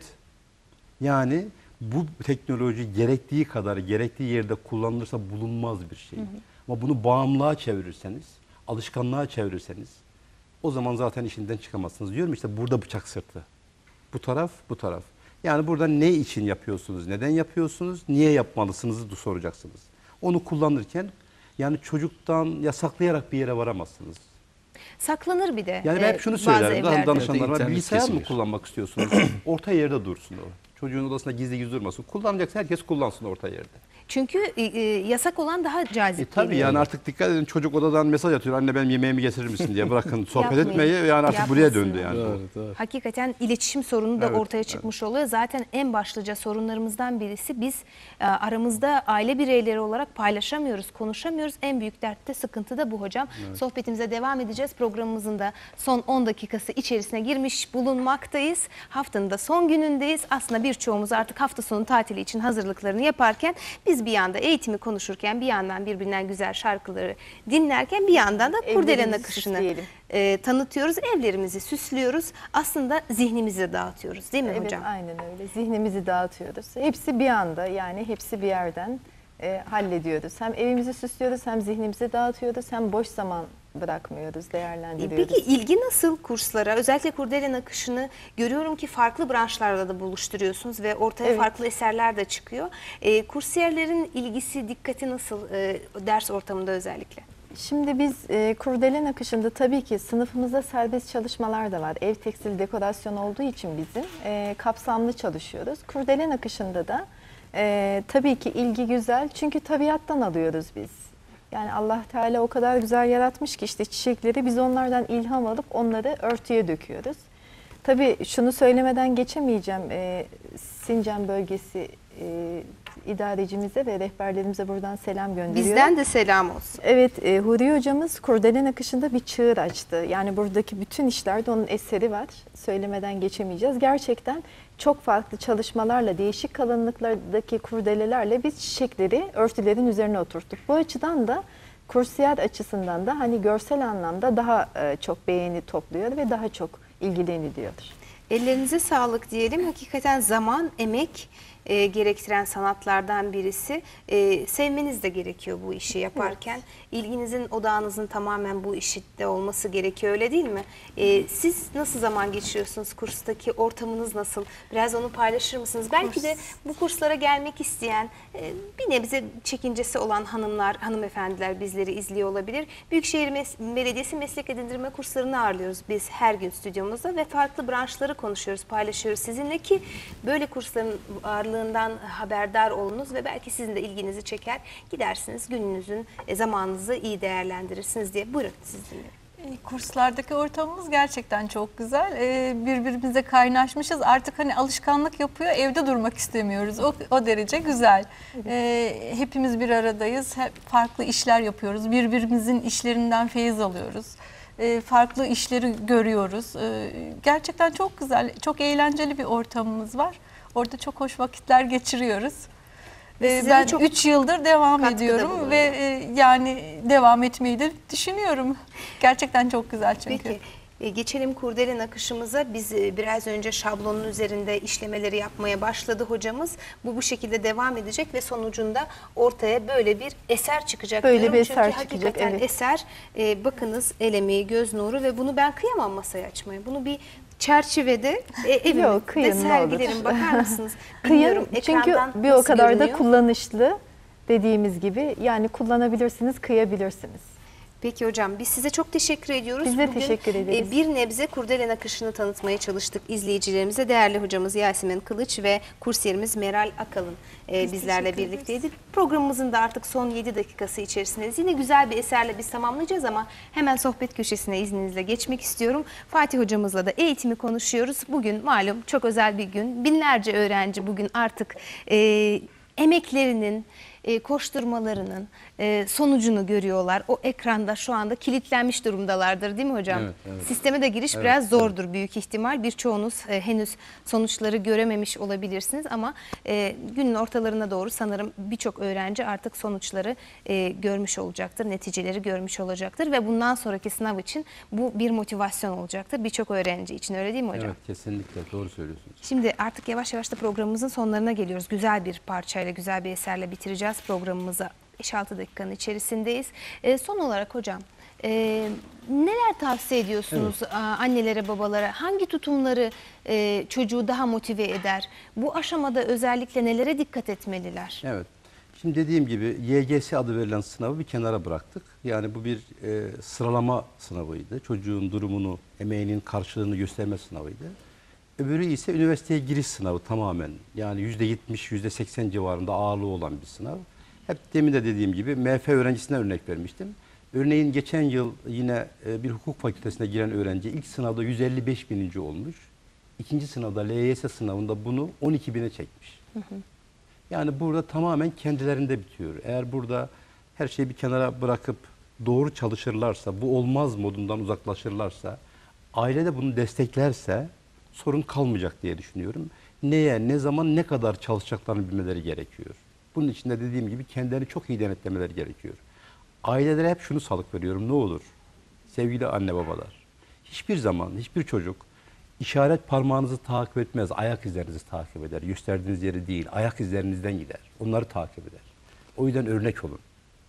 Yani bu teknoloji gerektiği kadar, gerektiği yerde kullanılırsa bulunmaz bir şey. Ama bunu bağımlılığa çevirirseniz, alışkanlığa çevirirseniz o zaman zaten işinden çıkamazsınız. Diyorum işte burada bıçak sırtı. Bu taraf, bu taraf. Yani burada ne için yapıyorsunuz, neden yapıyorsunuz, niye yapmalısınızı soracaksınız. Onu kullanırken yani çocuktan yasaklayarak bir yere varamazsınız. Saklanır bir de. Yani ben e, hep şunu bazı söylerim evlerde. danışanlarıma, İnternet bilgisayar mı kesilir. kullanmak istiyorsunuz? Orta yerde dursun o. Çocuğun odasında gizli gizli durmasın. Kullanacaksa herkes kullansın orta yerde. Çünkü e, e, yasak olan daha E cazip tabii geliyor. yani artık dikkat edin, çocuk odadan mesaj atıyor. Anne benim yemeğimi getirir misin diye. Bırakın sohbet Yapmayın. etmeyi, yani artık buraya Yapmasınlar. döndü yani. doğru, doğru. Hakikaten iletişim sorunu da Evet, ortaya çıkmış oluyor. Zaten en başlıca sorunlarımızdan birisi biz e, aramızda aile bireyleri olarak paylaşamıyoruz, konuşamıyoruz. En büyük dert de sıkıntı da bu hocam. Sohbetimize devam edeceğiz. Programımızın da son on dakikası içerisine girmiş bulunmaktayız. Haftanın da son günündeyiz. Aslında birçoğumuz artık hafta sonu tatili için hazırlıklarını yaparken biz Siz bir yanda eğitimi konuşurken, bir yandan birbirinden güzel şarkıları dinlerken, bir yandan da kurdele Evlerimizi nakışını süsleyelim. e, tanıtıyoruz. Evlerimizi süslüyoruz. Aslında zihnimizi de dağıtıyoruz, değil mi Evet, hocam? aynen öyle. Zihnimizi dağıtıyoruz. Hepsi bir anda, yani hepsi bir yerden e, hallediyoruz. Hem evimizi süslüyoruz, hem zihnimizi dağıtıyoruz, hem boş zaman bırakmıyoruz, E, değerlendiriyoruz. Peki ilgi nasıl kurslara? Özellikle kurdele nakışını görüyorum ki farklı branşlarla da buluşturuyorsunuz ve ortaya Evet. farklı eserler de çıkıyor. E, kursiyerlerin ilgisi, dikkati nasıl e, ders ortamında özellikle? Şimdi biz e, kurdele nakışında tabii ki sınıfımızda serbest çalışmalar da var. Ev tekstil dekorasyon olduğu için bizim e, kapsamlı çalışıyoruz. Kurdele nakışında da e, tabii ki ilgi güzel, çünkü tabiattan alıyoruz biz. Yani Allah Teala o kadar güzel yaratmış ki işte çiçekleri, biz onlardan ilham alıp onları örtüye döküyoruz. Tabii şunu söylemeden geçemeyeceğim. E, Sincan bölgesi e, idarecimize ve rehberlerimize buradan selam gönderiyorum. Bizden de selam olsun. Evet, e, Huri hocamız kurdele nakışında bir çığır açtı. Yani buradaki bütün işlerde onun eseri var. Söylemeden geçemeyeceğiz. Gerçekten çok farklı çalışmalarla, değişik kalınlıklardaki kurdelelerle biz çiçekleri örtülerin üzerine oturttuk. Bu açıdan da kursiyer açısından da hani görsel anlamda daha e, çok beğeni topluyor ve daha çok ilgileniliyor. Ellerinize sağlık diyelim. Hakikaten zaman, emek e, gerektiren sanatlardan birisi. E, sevmeniz de gerekiyor bu işi yaparken. İlginizin, odağınızın tamamen bu işte olması gerekiyor, öyle değil mi? E, siz nasıl zaman geçiriyorsunuz? Kurstaki ortamınız nasıl? Biraz onu paylaşır mısınız? Belki de bu kurslara gelmek isteyen, e, bir nebze çekincesi olan hanımlar, hanımefendiler bizleri izliyor olabilir. Büyükşehir Mes- Belediyesi meslek edindirme kurslarını ağırlıyoruz biz her gün stüdyomuzda ve farklı branşları konuşuyoruz, paylaşıyoruz sizinle ki böyle kursların ağırlığından haberdar olunuz ve belki sizin de ilginizi çeker. Gidersiniz, gününüzün, e, zamanınızı iyi değerlendirirsiniz diye. Buyurun, siz dinleyin. E, Kurslardaki ortamımız gerçekten çok güzel. E, birbirimize kaynaşmışız. Artık hani alışkanlık yapıyor, evde durmak istemiyoruz. O, o derece güzel. E, hepimiz bir aradayız. Hep farklı işler yapıyoruz. Birbirimizin işlerinden feyiz alıyoruz. E, farklı işleri görüyoruz. E, gerçekten çok güzel, çok eğlenceli bir ortamımız var. Orada çok hoş vakitler geçiriyoruz. Ve E, size de ben çok üç yıldır devam katkıda ediyorum bulunuyor. ve e, yani devam etmeyi de düşünüyorum. Gerçekten çok güzel çünkü. Peki, e, geçelim kurdele nakışımıza. Biz e, biraz önce şablonun üzerinde işlemeleri yapmaya başladı hocamız. Bu bu şekilde devam edecek ve sonucunda ortaya böyle bir eser çıkacak. Böyle diyorum. bir eser Çünkü çıkacak, hakikaten evet. eser, e, bakınız el emeği, göz nuru ve bunu ben kıyamam masaya açmaya. Bunu bir çerçevede e, evimde Yok, kıyın, ne sergilerim. olur. Bakar mısınız? Kıyın, Bilmiyorum, çünkü ekrandan bir o nasıl kadar da görünüyor? kullanışlı, dediğimiz gibi, yani kullanabilirsiniz, kıyabilirsiniz. Peki hocam, biz size çok teşekkür ediyoruz. Biz de Bugün, teşekkür ederiz. e, bir nebze kurdele nakışını tanıtmaya çalıştık izleyicilerimize. Değerli hocamız Yasemin Kılıç ve kursiyerimiz Meral Akalın e, bizlerle birlikteydi. Programımızın da artık son yedi dakikası içerisindeyiz. Yine güzel bir eserle biz tamamlayacağız ama hemen sohbet köşesine izninizle geçmek istiyorum. Fatih hocamızla da eğitimi konuşuyoruz. Bugün malum çok özel bir gün. Binlerce öğrenci bugün artık e, emeklerinin, e, koşturmalarının e, sonucunu görüyorlar. O ekranda şu anda kilitlenmiş durumdalardır, değil mi hocam? Evet, evet. Sisteme de giriş Evet, biraz zordur büyük ihtimal. Birçoğunuz e, henüz sonuçları görememiş olabilirsiniz ama e, günün ortalarına doğru sanırım birçok öğrenci artık sonuçları e, görmüş olacaktır, neticeleri görmüş olacaktır ve bundan sonraki sınav için bu bir motivasyon olacaktır birçok öğrenci için, öyle değil mi hocam? Evet, kesinlikle doğru söylüyorsunuz. Şimdi artık yavaş yavaş da programımızın sonlarına geliyoruz. Güzel bir parçayla, güzel bir eserle bitireceğiz programımıza. beş altı dakikanın içerisindeyiz. E, son olarak hocam, e, neler tavsiye ediyorsunuz a, annelere, babalara? Hangi tutumları e, çocuğu daha motive eder? Bu aşamada özellikle nelere dikkat etmeliler? Evet. Şimdi dediğim gibi Y G S adı verilen sınavı bir kenara bıraktık. Yani bu bir e, sıralama sınavıydı. Çocuğun durumunu, emeğinin karşılığını gösterme sınavıydı. Öbürü ise üniversiteye giriş sınavı tamamen. Yani yüzde yetmiş, yüzde seksen civarında ağırlığı olan bir sınav. Hep demin de dediğim gibi M F öğrencisinden örnek vermiştim. Örneğin geçen yıl yine e, bir hukuk fakültesine giren öğrenci ilk sınavda yüz elli beş bininci olmuş. İkinci sınavda L Y S sınavında bunu on iki bine çekmiş. Hı hı. Yani burada tamamen kendilerinde bitiyor. Eğer burada her şeyi bir kenara bırakıp doğru çalışırlarsa, bu olmaz modundan uzaklaşırlarsa, aile de bunu desteklerse sorun kalmayacak diye düşünüyorum. Neye, ne zaman, ne kadar çalışacaklarını bilmeleri gerekiyor. Bunun için de dediğim gibi kendilerini çok iyi denetlemeleri gerekiyor. Ailelere hep şunu salık veriyorum, ne olur sevgili anne babalar. Hiçbir zaman hiçbir çocuk işaret parmağınızı takip etmez, ayak izlerinizi takip eder. Gösterdiğiniz yeri değil, ayak izlerinizden gider. Onları takip eder. O yüzden örnek olun.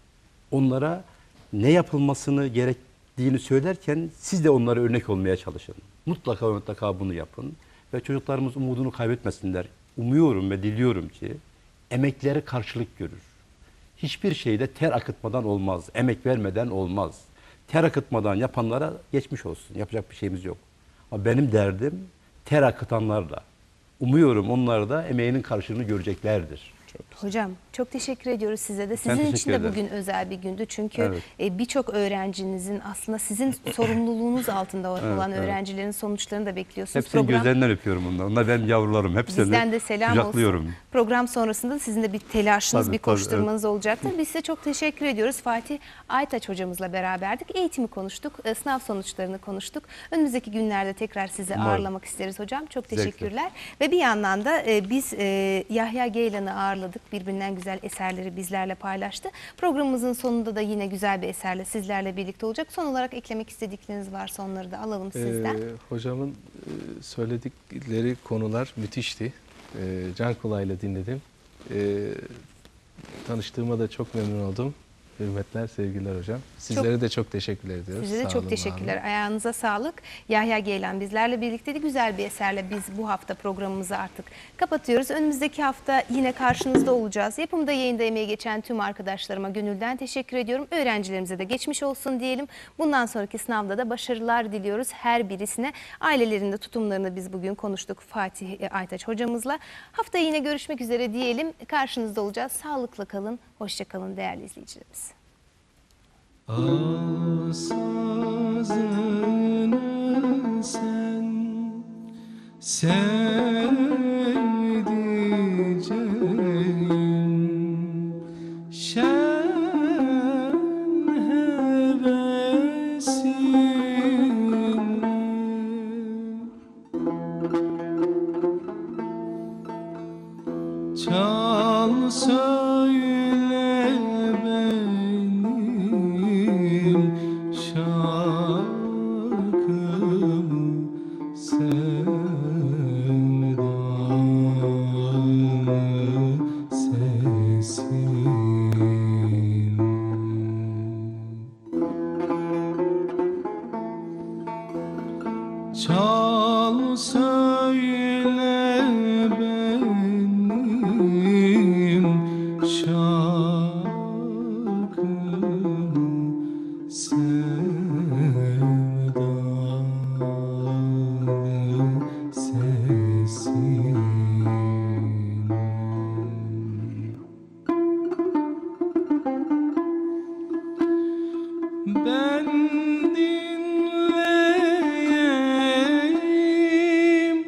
Onlara ne yapılmasını gerektiğini söylerken siz de onlara örnek olmaya çalışın. Mutlaka mutlaka bunu yapın. Ve çocuklarımız umudunu kaybetmesinler. Umuyorum ve diliyorum ki emekleri karşılık görür. Hiçbir şeyde ter akıtmadan olmaz, emek vermeden olmaz. Ter akıtmadan yapanlara geçmiş olsun, yapacak bir şeyimiz yok. Ama benim derdim ter akıtanlarla. Umuyorum onlar da emeğinin karşılığını göreceklerdir. Hocam çok teşekkür ediyoruz size de. Sizin teşekkür için de ederim. bugün özel bir gündü. Çünkü Evet. e, birçok öğrencinizin aslında sizin sorumluluğunuz altında olan evet. öğrencilerin sonuçlarını da bekliyorsunuz. Hepsinin gözlerinden öpüyorum onları. Onlar benim yavrularım. Hepsini Bizden de selam kucaklıyorum. olsun. Program sonrasında da sizin de bir telaşınız, Tabii, bir tabii, koşturmanız olacaktır. Biz size çok teşekkür ediyoruz. Fatih Aytaç hocamızla beraberdik. Eğitimi konuştuk, e, sınav sonuçlarını konuştuk. Önümüzdeki günlerde tekrar sizi Umarım. ağırlamak isteriz hocam. Çok Zevkle. teşekkürler. Ve bir yandan da e, biz e, Yahya Geylan'ı ağırladık. Birbirinden güzel eserleri bizlerle paylaştı. Programımızın sonunda da yine güzel bir eserle sizlerle birlikte olacak. Son olarak eklemek istedikleriniz varsa onları da alalım sizden. Ee, hocamın e, söyledikleri konular müthişti. E, can kulağıyla dinledim. E, tanıştığıma da çok memnun oldum. Hürmetler, sevgiler hocam. Sizlere de çok teşekkür ediyoruz. Size de Sağ çok olun, teşekkürler. var olun. Ayağınıza sağlık. Yahya Geylan bizlerle birlikteydi. Güzel bir eserle biz bu hafta programımızı artık kapatıyoruz. Önümüzdeki hafta yine karşınızda olacağız. Yapımda yayında emeği geçen tüm arkadaşlarıma gönülden teşekkür ediyorum. Öğrencilerimize de geçmiş olsun diyelim. Bundan sonraki sınavda da başarılar diliyoruz her birisine. Ailelerinde tutumlarını biz bugün konuştuk Fatih Aytaç hocamızla. Haftaya yine görüşmek üzere diyelim. Karşınızda olacağız. Sağlıkla kalın, hoşça kalın değerli izleyicilerimiz. Al sazını sen sevdiceğim şen hevesinle çal söyle benim şarkımı sevdamı sesini çal söyle benim şarkımı sevdamı sesini ben dinleyeyim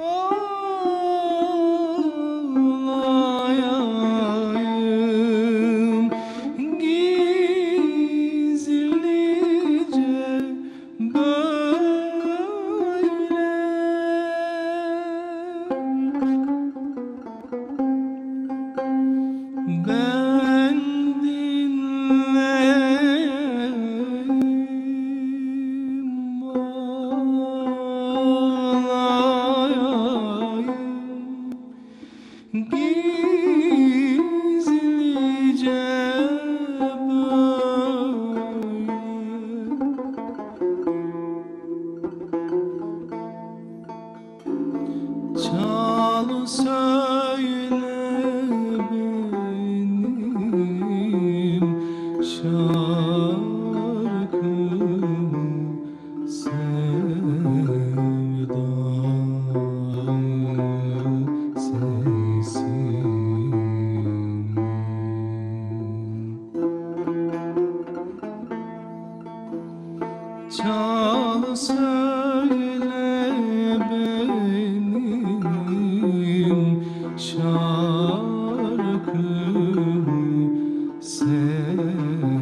ağlayayım gizlice böyle ben dinleyeyim ağlayayım gizlice böyle çal söyle benim şarkımı sevdamı sesini çal söyle benim şarkımı sevdamı